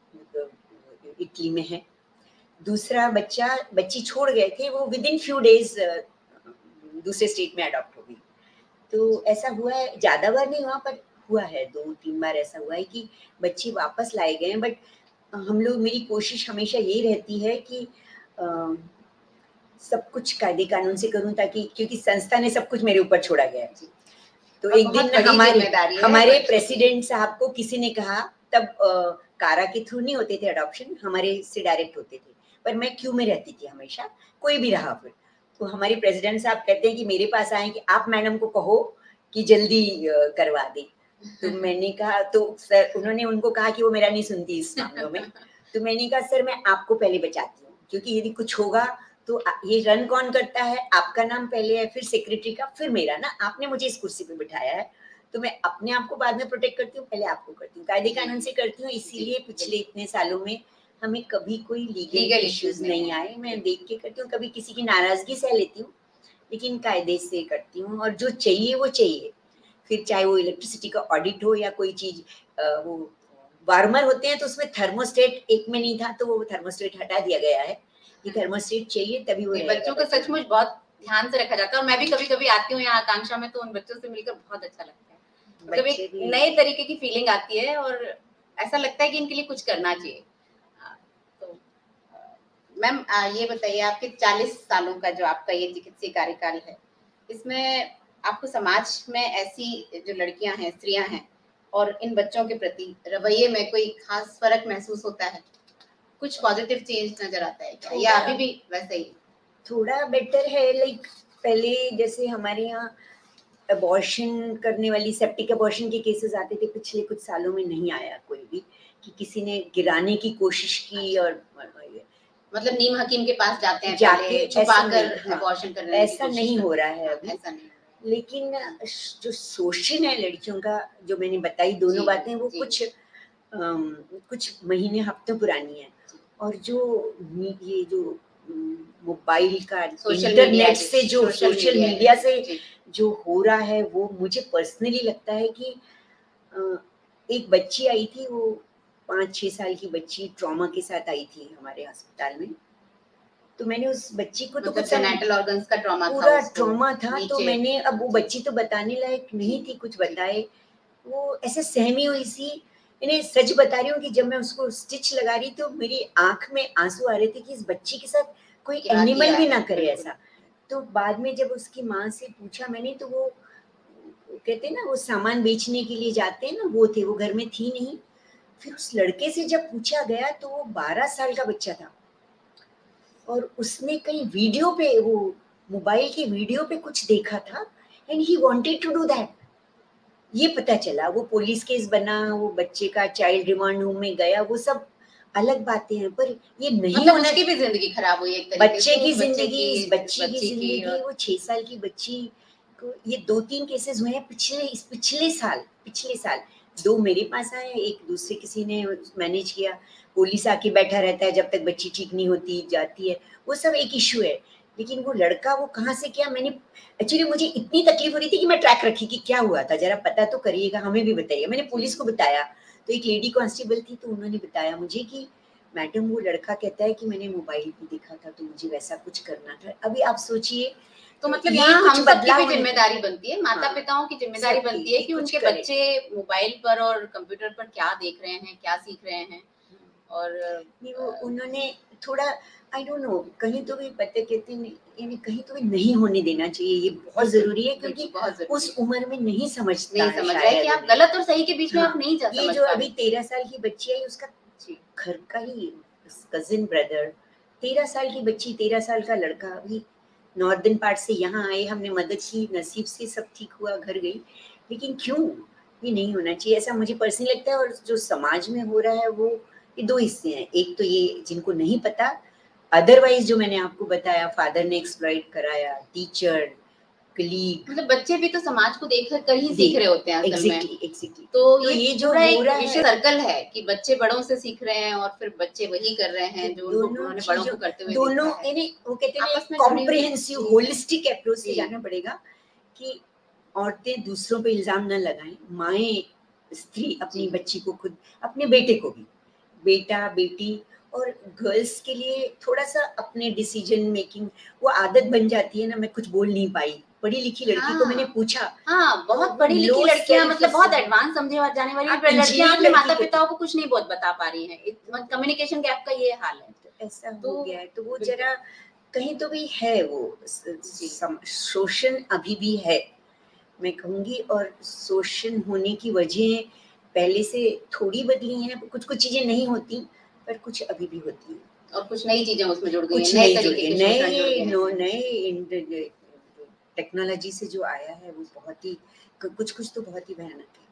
इटली में है। दूसरा बच्ची छोड़ गए थे, वो विद इन फ्यू डेज दूसरे स्टेट में अडॉप्ट हो गई। तो ऐसा हुआ है, ज्यादा बार नहीं हुआ पर हुआ है, 2-3 बार ऐसा हुआ है कि बच्चे वापस लाए गए। बट हम लोग, मेरी कोशिश हमेशा यही रहती है कि सब कुछ कायदे कानून से करूं, ताकि क्योंकि संस्था ने सब कुछ मेरे ऊपर छोड़ा गया है। तो एक दिन हमारे प्रेसिडेंट साहब को किसी ने कहा, तब कारा के थ्रू नहीं होते थे अडॉप्शन, हमारे से डायरेक्ट होते थे, पर मैं क्यू में रहती थी हमेशा, कोई भी रहा फिर। तो हमारे प्रेसिडेंट साहब कहते हैं कि मेरे पास आए कि आप मैडम को कहो कि जल्दी करवा दें। तो मैंने कहा, तो सर उन्होंने उनको कहा कि वो मेरा नहीं सुनती इस मामलों में। तो मैंने कहा सर मैं आपको पहले बचाती हूँ, क्योंकि यदि कुछ होगा तो ये रन कौन करता है, आपका नाम पहले है, फिर सेक्रेटरी का, फिर मेरा ना, आपने मुझे इस कुर्सी पे बिठाया है, तो मैं अपने आप को बाद में प्रोटेक्ट करती हूँ, पहले आपको करती हूँ, कायदे कानून से करती हूँ। इसीलिए पिछले इतने सालों में हमें कभी कोई लीगल इश्यूज नहीं आए। मैं देख के करती हूँ, कभी किसी की नाराजगी सह लेती हूँ, लेकिन कायदे से करती हूँ, और जो चाहिए वो चाहिए। फिर चाहे वो इलेक्ट्रिसिटी का ऑडिट हो या कोई चीज, वो वार्मर होते हैं तो उसमें थर्मोस्टेट एक में नहीं था, तो वो थर्मोस्टेट हटा दिया गया है कि थर्मोस्टेट चाहिए तभी वो रहेगा। बच्चों को सचमुच बहुत ध्यान से रखा जाता है, और मैं भी कभी कभी आती हूँ यहाँ आकांक्षा में, तो उन बच्चों से मिलकर बहुत अच्छा लगता है। कभी नए तरीके की फीलिंग आती है और ऐसा लगता है कि इनके लिए कुछ करना चाहिए। तो मैम ये बताइए, आपके 40 सालों का जो आपका ये चिकित्सीय कार्यकाल है, इसमें आपको समाज में ऐसी जो लड़कियां हैं, स्त्रियां हैं, और इन बच्चों के प्रति रवैये में कोई खास फर्क महसूस होता है? कुछ पॉजिटिव चेंज नजर आता है क्या, या अभी भी वैसे ही? थोड़ा बेटर है, लाइक पहले जैसे हमारे यहाँ अबॉर्शन करने वाली, सेप्टिक अबॉर्शन के केसेस आते थे, पिछले कुछ सालों में नहीं आया कोई भी कि किसी ने गिराने की कोशिश की। और मतलब नीम हकीम के पास जाते हैं, जाके छुपाकर अबॉर्शन करने की ऐसा नहीं हो रहा है अभी। ऐसा नहीं, लेकिन जो शोषण है लड़कियों का, जो मैंने बताई दोनों बातें, वो कुछ महीने हफ्तों पुरानी है। और जो ये जो मोबाइल का, इंटरनेट से, जो सोशल मीडिया से जो हो रहा है, वो मुझे पर्सनली लगता है कि एक बच्ची आई थी, वो 5-6 साल की बच्ची ट्रॉमा के साथ आई थी हमारे अस्पताल में। तो मैंने उस बच्ची को, तो कुछ जेनिटल ऑर्गन्स का ट्रॉमा था, पूरा ट्रॉमा था, तो मैंने, अब वो बच्ची तो बताने लायक नहीं थी, कुछ बताए, वो ऐसे सहमी हुई सी, यानी सच बता रही हूँ कि जब मैं उसको स्टिच लगा रही तो मेरी आंख में आंसू आ रहे थे कि इस बच्ची के साथ कोई क्या एनिमल किया भी है, ना करे बिल्कुल। ऐसा। तो बाद में जब उसकी माँ से पूछा मैंने तो वो कहते हैं ना वो सामान बेचने के लिए जाते हैं ना, वो थे, वो घर में थी नहीं। फिर उस लड़के से जब पूछा गया तो वो 12 साल का बच्चा था और उसने कहीं वीडियो पे, वो मोबाइल के वीडियो पे कुछ देखा था and he wanted to do that. ये पता चला, वो पुलिस केस बना, वो बच्चे का चाइल्ड रिमांड होम में गया, वो सब अलग बातें हैं, पर ये नहीं मतलब होना। उसकी भी जिंदगी खराब हुई एक तरीके बच्चे से, की उस बच्चे जिंदगी, की, इस बच्ची की बच्ची की। जिंदगी, और वो 6 साल की बच्ची को, ये 2-3 केसेस हुए हैं पिछले साल 2 मेरे पास आए, एक दूसरे किसी ने मैनेज किया। पुलिस आके बैठा रहता है जब तक बच्ची ठीक नहीं होती, जाती है, वो सब एक इश्यू है। लेकिन वो लड़का वो कहाँ से क्या, मैंने एक्चुअली मुझे इतनी तकलीफ हो रही थी कि मैं ट्रैक रखी कि क्या हुआ था, जरा पता तो करिएगा, हमें भी बताइए। मैंने पुलिस को बताया तो एक लेडी कांस्टेबल थी, तो उन्होंने बताया मुझे कि मैडम वो लड़का कहता है कि मैंने मोबाइल पे देखा था तो मुझे वैसा कुछ करना था। अभी आप सोचिए, तो तो मतलब ये यहाँ कुछ हम सबकी बदलाव भी होने, जिम्मेदारी बनती है, माता हाँ, पिताओं की जिम्मेदारी सबकी बनती है कि कि कुछ उनके करें। बच्चे मोबाइल पर और कंप्यूटर पर क्या देख रहे हैं, क्या सीख रहे हैं। और नहीं, वो उन्होंने थोड़ा, आई डोंट नो, कहीं तो भी पता कहते हैं, यानी कहीं तो भी नहीं होने देना चाहिए, ये बहुत बिल्कुल, ज़रूरी है बिल्कुल क्योंकि बहुत ज़रूरी उस है। उम्र में नहीं समझता नहीं है समझ रहा है कि शायद आप उन्हें। गलत और सही के बीच में आप हाँ, नहीं जा ये समझ जो पा अभी रहे। 13 साल की बच्ची आई, उसका जी, घर का ही कज़िन ब्रदर, 13 साल की बच्ची, 13 साल का लड़का, अभी नॉर्दर्न पार्ट से यहाँ आए, हमने मदद की, नसीब से सब ठीक हुआ, घर गई। लेकिन क्यों? ये नहीं होना चाहिए, ऐसा मुझे पर्सनली लगता है। और जो समाज में हो रहा है वो, ये 2 हिस्से हैं, एक तो ये जिनको नहीं पता, अदरवाइज़ जो मैंने आपको बताया, फादर ने एक्सप्लॉइट कराया, टीचर, कलीग, मतलब बच्चे भी तो समाज को देख कर ही सीख देख, रहे होते हैं असल में। एग्ज़ैक्टली। तो तो ये ये जो पूरा हो एक रहा विशेष है, सर्कल है कि बच्चे बड़ों से सीख रहे हैं और फिर बच्चे वही कर रहे जो हैं जो दोनों उन्होंने बड़ों चीज़ों, को करते हुए दोनों देखा है। यानी वो कहते हैं ना, आपस एक में जुड़ी हुई है। कॉम्प्रिहेंसिव जी, होलिस्टिक अप्रोच से जी। जाना पड़ेगा कि औरतें दूसरों पे इल्ज़ाम ना लगाएँ, माएँ, स्त्री अपनी जी। बच्ची को खुद, अपने बेटे को भी, बेटा-बेटी, और गर्ल्स के लिए थोड़ा-सा अपने डिसीजन मेकिंग, वो आदत बन जाती है ना, मैं कुछ बोल नहीं पाई। पढ़ी-लिखी लड़की को मैंने हाँ, पूछा, हाँ, तो बहुत वो पढ़ी-लिखी लो लड़कियाँ, सेल्फ मतलब बहुत एस्टीम, एडवांस समझी जाने वाली आप लड़कियाँ इंजीनियर अपने लड़की को माता-पिताओं को कुछ नहीं बहुत बता पा रही हैं। कम्युनिकेशन गैप का ये हाल है। तो ऐसा हो तो गया है, तो वो बिल्कुल, ज़रा कहीं तो भी है, वो जी। शोषण अभी भी है, मैं कहूँगी। और शोषण होने की वजह पहले से थोड़ी बदली हैं, कुछ-कुछ चीज़ें नहीं होती, पर कुछ अभी भी होती हैं। और कुछ नई चीज़ें उसमें जुड़ गई हैं, कुछ नए नए जुड़ तरीके गए, के शोषण जुड़ गए हैं। नए टेक्नोलॉजी से जो आया है वो बहुत ही, कुछ-कुछ तो बहुत ही भयानक है।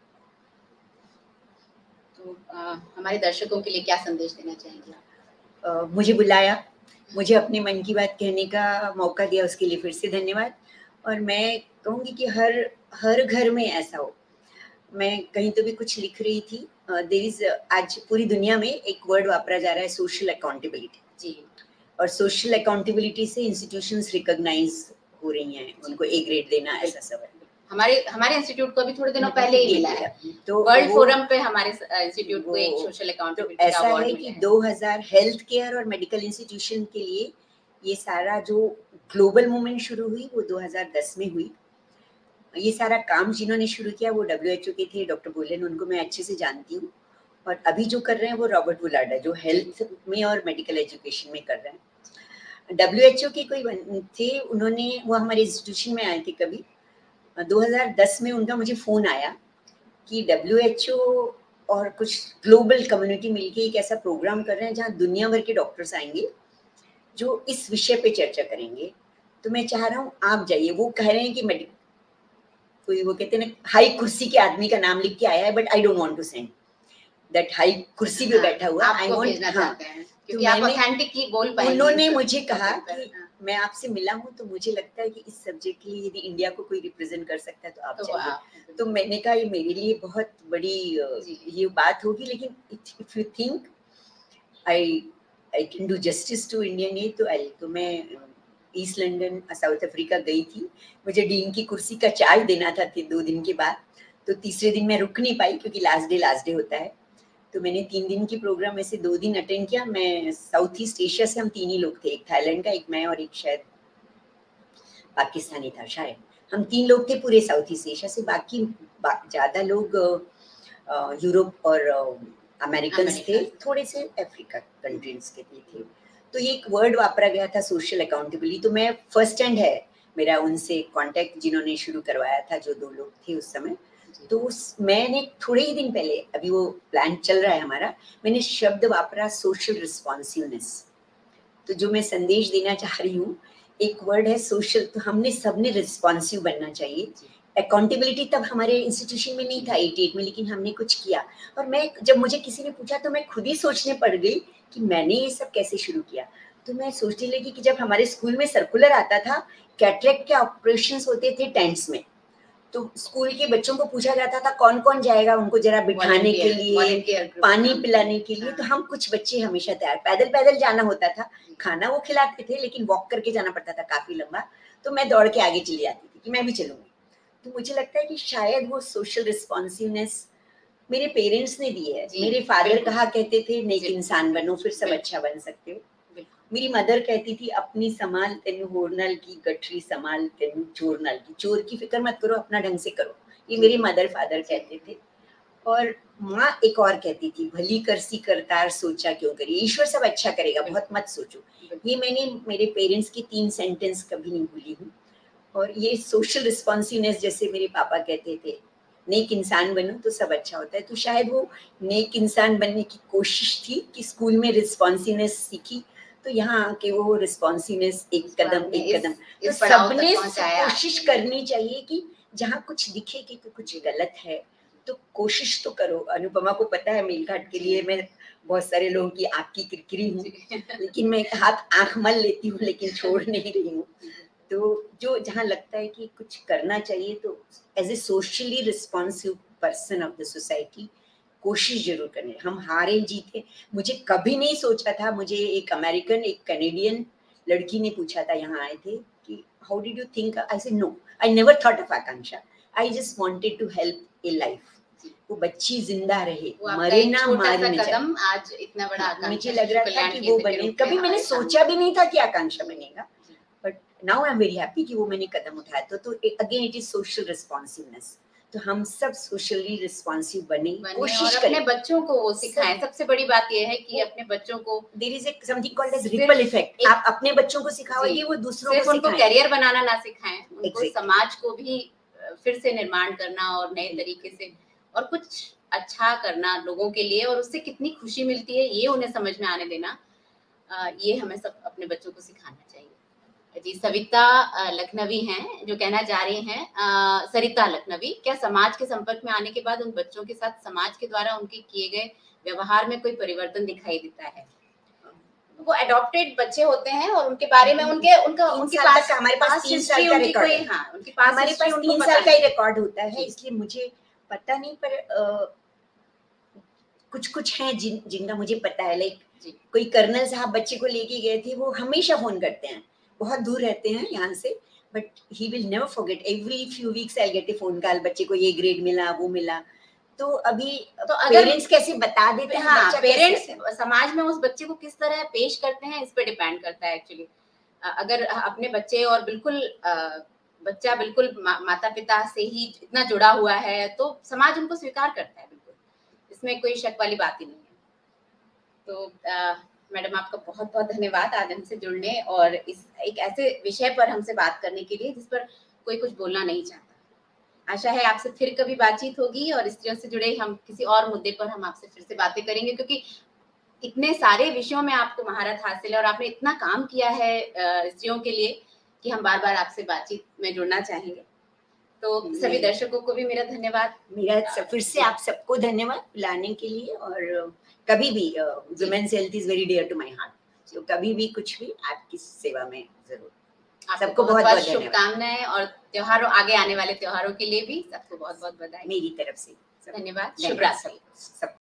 तो हमारे दर्शकों के लिए क्या संदेश देना चाहेंगी आप? मुझे बुलाया, मुझे अपने मन की बात कहने का मौका दिया, उसके लिए फिर से धन्यवाद। और मैं कहूँगी कि हर हर घर में ऐसा हो। मैं कहीं तो भी कुछ लिख रही थी, देयर इज़, आज पूरी दुनिया में एक वर्ड वापरा जा रहा है, सोशल अकाउंटेबिलिटी। जी, और सोशल अकाउंटेबिलिटी से इंस्टीट्यूशंस रिकॉग्नाइज़ हो रही हैं, जी। उनको ए ग्रेड देना, ऐसा बिल्कुल, सब है। बिल्कुल। हमारे हमारे इंस्टीट्यूट को अभी थोड़े दिनों पहले ही ये मिला है। मिला, तो वर्ल्ड वो फोरम पे हमारे इंस्टीट्यूट को एक वो सोशल तो अकाउंटेबिलिटी का ऐसा अवार्ड है मिला कि है। 2000 हेल्थ केयर और मेडिकल इंस्टीट्यूशन के लिए ये सारा जो ग्लोबल मूवमेंट शुरू हुई वो 2010 में हुई। ये सारा काम जिन्होंने शुरू किया वो डब्ल्यूएचओ के थे, डॉक्टर बोलन, उनको मैं अच्छे से जानती हूँ। और अभी जो कर रहे हैं वो रॉबर्ट वुलार्ड है, जो हेल्थ में और मेडिकल एजुकेशन में कर रहे हैं। डब्ल्यूएचओ के कोई थे, उन्होंने, वो हमारे इंस्टीट्यूशन में आए थे कभी, 2010 में उनका मुझे फ़ोन आया कि डब्ल्यूएचओ और कुछ ग्लोबल कम्युनिटी मिलके एक ऐसा प्रोग्राम कर रहे हैं जहाँ दुनिया भर के डॉक्टर्स आएंगे जो इस विषय पे चर्चा करेंगे। तो मैं चाह रहा हूँ आप जाइए। वो कह रहे हैं कि कोई, वो कहते हैं ना, हाई कुर्सी के आदमी का नाम लिख के आया है, but I don't want to send that high कुर्सी पे हाँ, बैठा हुआ, आई आपको वांट, भेजना हाँ। चाहते हैं तो क्योंकि आप मैंने, ऑथेंटिकली बोल पाएँगी उन्होंने इस मुझे कहा टॉपिक पर। कि हाँ, मैं आपसे मिला हूँ तो मुझे लगता है कि इस सब्जेक्ट के लिए यदि इंडिया को कोई रिप्रेजेंट कर सकता है तो आप तो जाइए। आप तो मैंने कहा ये मेरे लिए बहुत बड़ी जी, ये बात होगी, लेकिन if you think I I can do justice to Indian ये, तो मैं ईस्ट लंदन, साउथ अफ्रीका गई थी। मुझे डीन की कुर्सी का चार्ज देना था 2 दिन के बाद, तो तीसरे दिन मैं रुक नहीं पाई क्योंकि लास्ट डे होता है। तो मैंने 3 दिन की प्रोग्राम में से 2 दिन अटेंड किया। मैं साउथ ईस्ट एशिया से, हम 3 ही लोग थे, एक थाईलैंड का, एक मैं और एक शायद पाकिस्तानी था शायद। हम 3 लोग थे पूरे साउथ ईस्ट एशिया से, बाकी ज़्यादा लोग यूरोप और अमेरिकन्स थे, थोड़े से अफ्रीका कंट्रीज के भी थे। तो ये एक वर्ड वापरा गया था सोशल अकाउंटेबिलिटी। तो मैं फर्स्ट हैंड है मेरा उनसे कांटेक्ट, जिन्होंने शुरू करवाया था, जो 2 लोग थे उस समय। तो मैंने थोड़े ही दिन पहले, अभी वो प्लान चल रहा है हमारा, मैंने शब्द वापरा सोशल रिस्पॉन्सिवनेस। तो जो मैं संदेश देना चाह रही हूँ, एक वर्ड है सोशल। तो हमने सबने रिस्पॉन्सिव बनना चाहिए। अकाउंटेबिलिटी तब हमारे इंस्टीट्यूशन में नहीं था 88 में, लेकिन हमने कुछ किया। और मैं, जब मुझे किसी ने पूछा तो मैं खुद ही सोचने पड़ गई कि मैंने ये सब कैसे शुरू किया। तो मैं सोचने लगी कि जब हमारे स्कूल में सर्कुलर आता था, कैटरेक्ट के ऑपरेशंस होते थे टेंट्स में, तो स्कूल के बच्चों को पूछा जाता था कौन कौन जाएगा उनको जरा बिठाने के लिए, पानी पिलाने के लिए। तो हम कुछ बच्चे हमेशा तैयार, पैदल पैदल जाना होता था, खाना वो खिलाते थे लेकिन वॉक करके जाना पड़ता था काफी लंबा। तो मैं दौड़ के आगे चली जाती थी कि मैं भी चलूंगी। तो मुझे लगता है कि शायद वो सोशल रिस्पॉन्सिवनेस मेरे पेरेंट्स ने दी है। मेरे फादर कहा करते थे नेक इंसान बनो, फिर सब अच्छा बन सकते हो। मेरी मदर कहती थी अपनी संभाल तेनू होर नाल की, गठरी संभाल तेनू चोर नाल की। चोर की फिक्र मत करो, अपना ढंग से करो। ये मेरे मदर फादर कहते थे। और माँ एक और कहती थी, भली करसी करतार सोचा क्यों करी, ईश्वर सब अच्छा करेगा, बहुत मत सोचो। ये मैंने मेरे पेरेंट्स की 3 सेंटेंस कभी नहीं भूली हूँ। और ये सोशल रिस्पॉन्सिवनेस, जैसे मेरे पापा कहते थे नेक इंसान बनो तो सब अच्छा होता है, तो शायद वो नेक इंसान बनने की कोशिश थी कि स्कूल में रिस्पॉन्सिवनेस सीखी, तो यहाँ आके वो रिस्पॉन्सिवनेस एक कदम तो सबने कोशिश करनी चाहिए कि जहाँ कुछ दिखे कि कुछ गलत है तो कोशिश तो करो। अनुपमा को पता है मेलघाट के लिए मैं बहुत सारे लोगों की आपकी किरकिरी हूँ, लेकिन मैं हाथ आंख मल लेती हूँ लेकिन छोड़ नहीं रही हूँ। तो जो जहाँ लगता है कि कुछ करना चाहिए, तो as a socially responsive person of the society कोशिश जरूर करनी। हम हारे जीते, मुझे कभी नहीं सोचा था। मुझे एक अमेरिकन, एक कैनेडियन लड़की ने पूछा था, यहाँ आए थे, कि how did you think, I said no, I never thought of Aakanksha, I just wanted to help a life. वो बच्ची जिंदा रहे, मरे ना मारे न कदम आज इतना बड़ा आकांक्षा, मुझे लग रहा था कि वो बने। कभी मैंने सोचा भी नहीं था कि आकांक्षा बनेगा, but now I am very happy कि वो मैंने कदम उठाया। तो again it is social responsiveness. तो हम सब सोशली रिस्पॉन्सिव बने कोशिश और अपने बच्चों को वो सिखाएं। सबसे बड़ी बात ये है कि अपने बच्चों को, there is a something called as ripple effect. आप अपने बच्चों को सिखाओगे, वो दूसरों को सिखाएं। उनको करियर बनाना ना सिखाएं, उनको समाज को भी फिर से निर्माण करना और नए तरीके से और कुछ अच्छा करना लोगों के लिए, और उससे कितनी खुशी मिलती है ये उन्हें समझ में आने देना, ये हमें सब अपने बच्चों को सिखाना चाहिए। जी, सविता लखनवी हैं जो कहना चाह रही हैं, सरिता लखनवी, क्या समाज के संपर्क में आने के बाद उन बच्चों के साथ समाज के द्वारा उनके किए गए व्यवहार में कोई परिवर्तन दिखाई देता है? वो एडॉप्टेड बच्चे होते हैं और उनके बारे में उनके पास हमारे पास 3 साल का रिकॉर्ड है। हाँ, उनके पास हमारे पास 3 साल का ही रिकॉर्ड होता है, इसलिए मुझे पता नहीं, पर कुछ हैं जिनका मुझे पता है। लाइक कोई कर्नल साहब बच्चे को लेके गए थे, वो हमेशा फोन करते हैं, बहुत दूर रहते हैं यहाँ से, but he will never forget, every few weeks I get a phone call, बच्चे को ये ग्रेड मिला, वो मिला। तो अभी तो पेरेंट्स कैसे बता देते हैं, हाँ, पेरेंट्स समाज में उस बच्चे को किस तरह पेश करते हैं, इस पे डिपेंड करता है एक्चुअली। अगर अपने बच्चे और बिल्कुल बच्चा बिल्कुल माता पिता से ही इतना जुड़ा हुआ है तो समाज उनको स्वीकार करता है, बिल्कुल, इसमें कोई शक वाली बात ही नहीं है। तो मैडम आपका बहुत बहुत धन्यवाद आज हमसे जुड़ने और इस एक ऐसे विषय पर हमसे बात करने के लिए जिस पर कोई कुछ बोलना नहीं चाहता। आशा है आपसे फिर कभी बातचीत होगी और स्त्रियों से जुड़े हम किसी और मुद्दे पर हम आपसे फिर से बातें करेंगे, क्योंकि इतने सारे विषयों में आपको महारत हासिल है और आपने इतना काम किया है स्त्रियों के लिए कि हम बार बार आपसे बातचीत में जुड़ना चाहेंगे। तो सभी दर्शकों को भी मेरा धन्यवाद। मेरा फिर से आप सबको धन्यवाद बुलाने के लिए, और कभी भी women's health is very dear to my heart, तो कभी भी कुछ भी आपकी सेवा में जरूर। सबको बहुत बहुत शुभकामनाएं और त्योहारों, आगे आने वाले त्योहारों के लिए भी सबको बहुत बहुत बधाई मेरी तरफ से। धन्यवाद। शुभ रात्रि।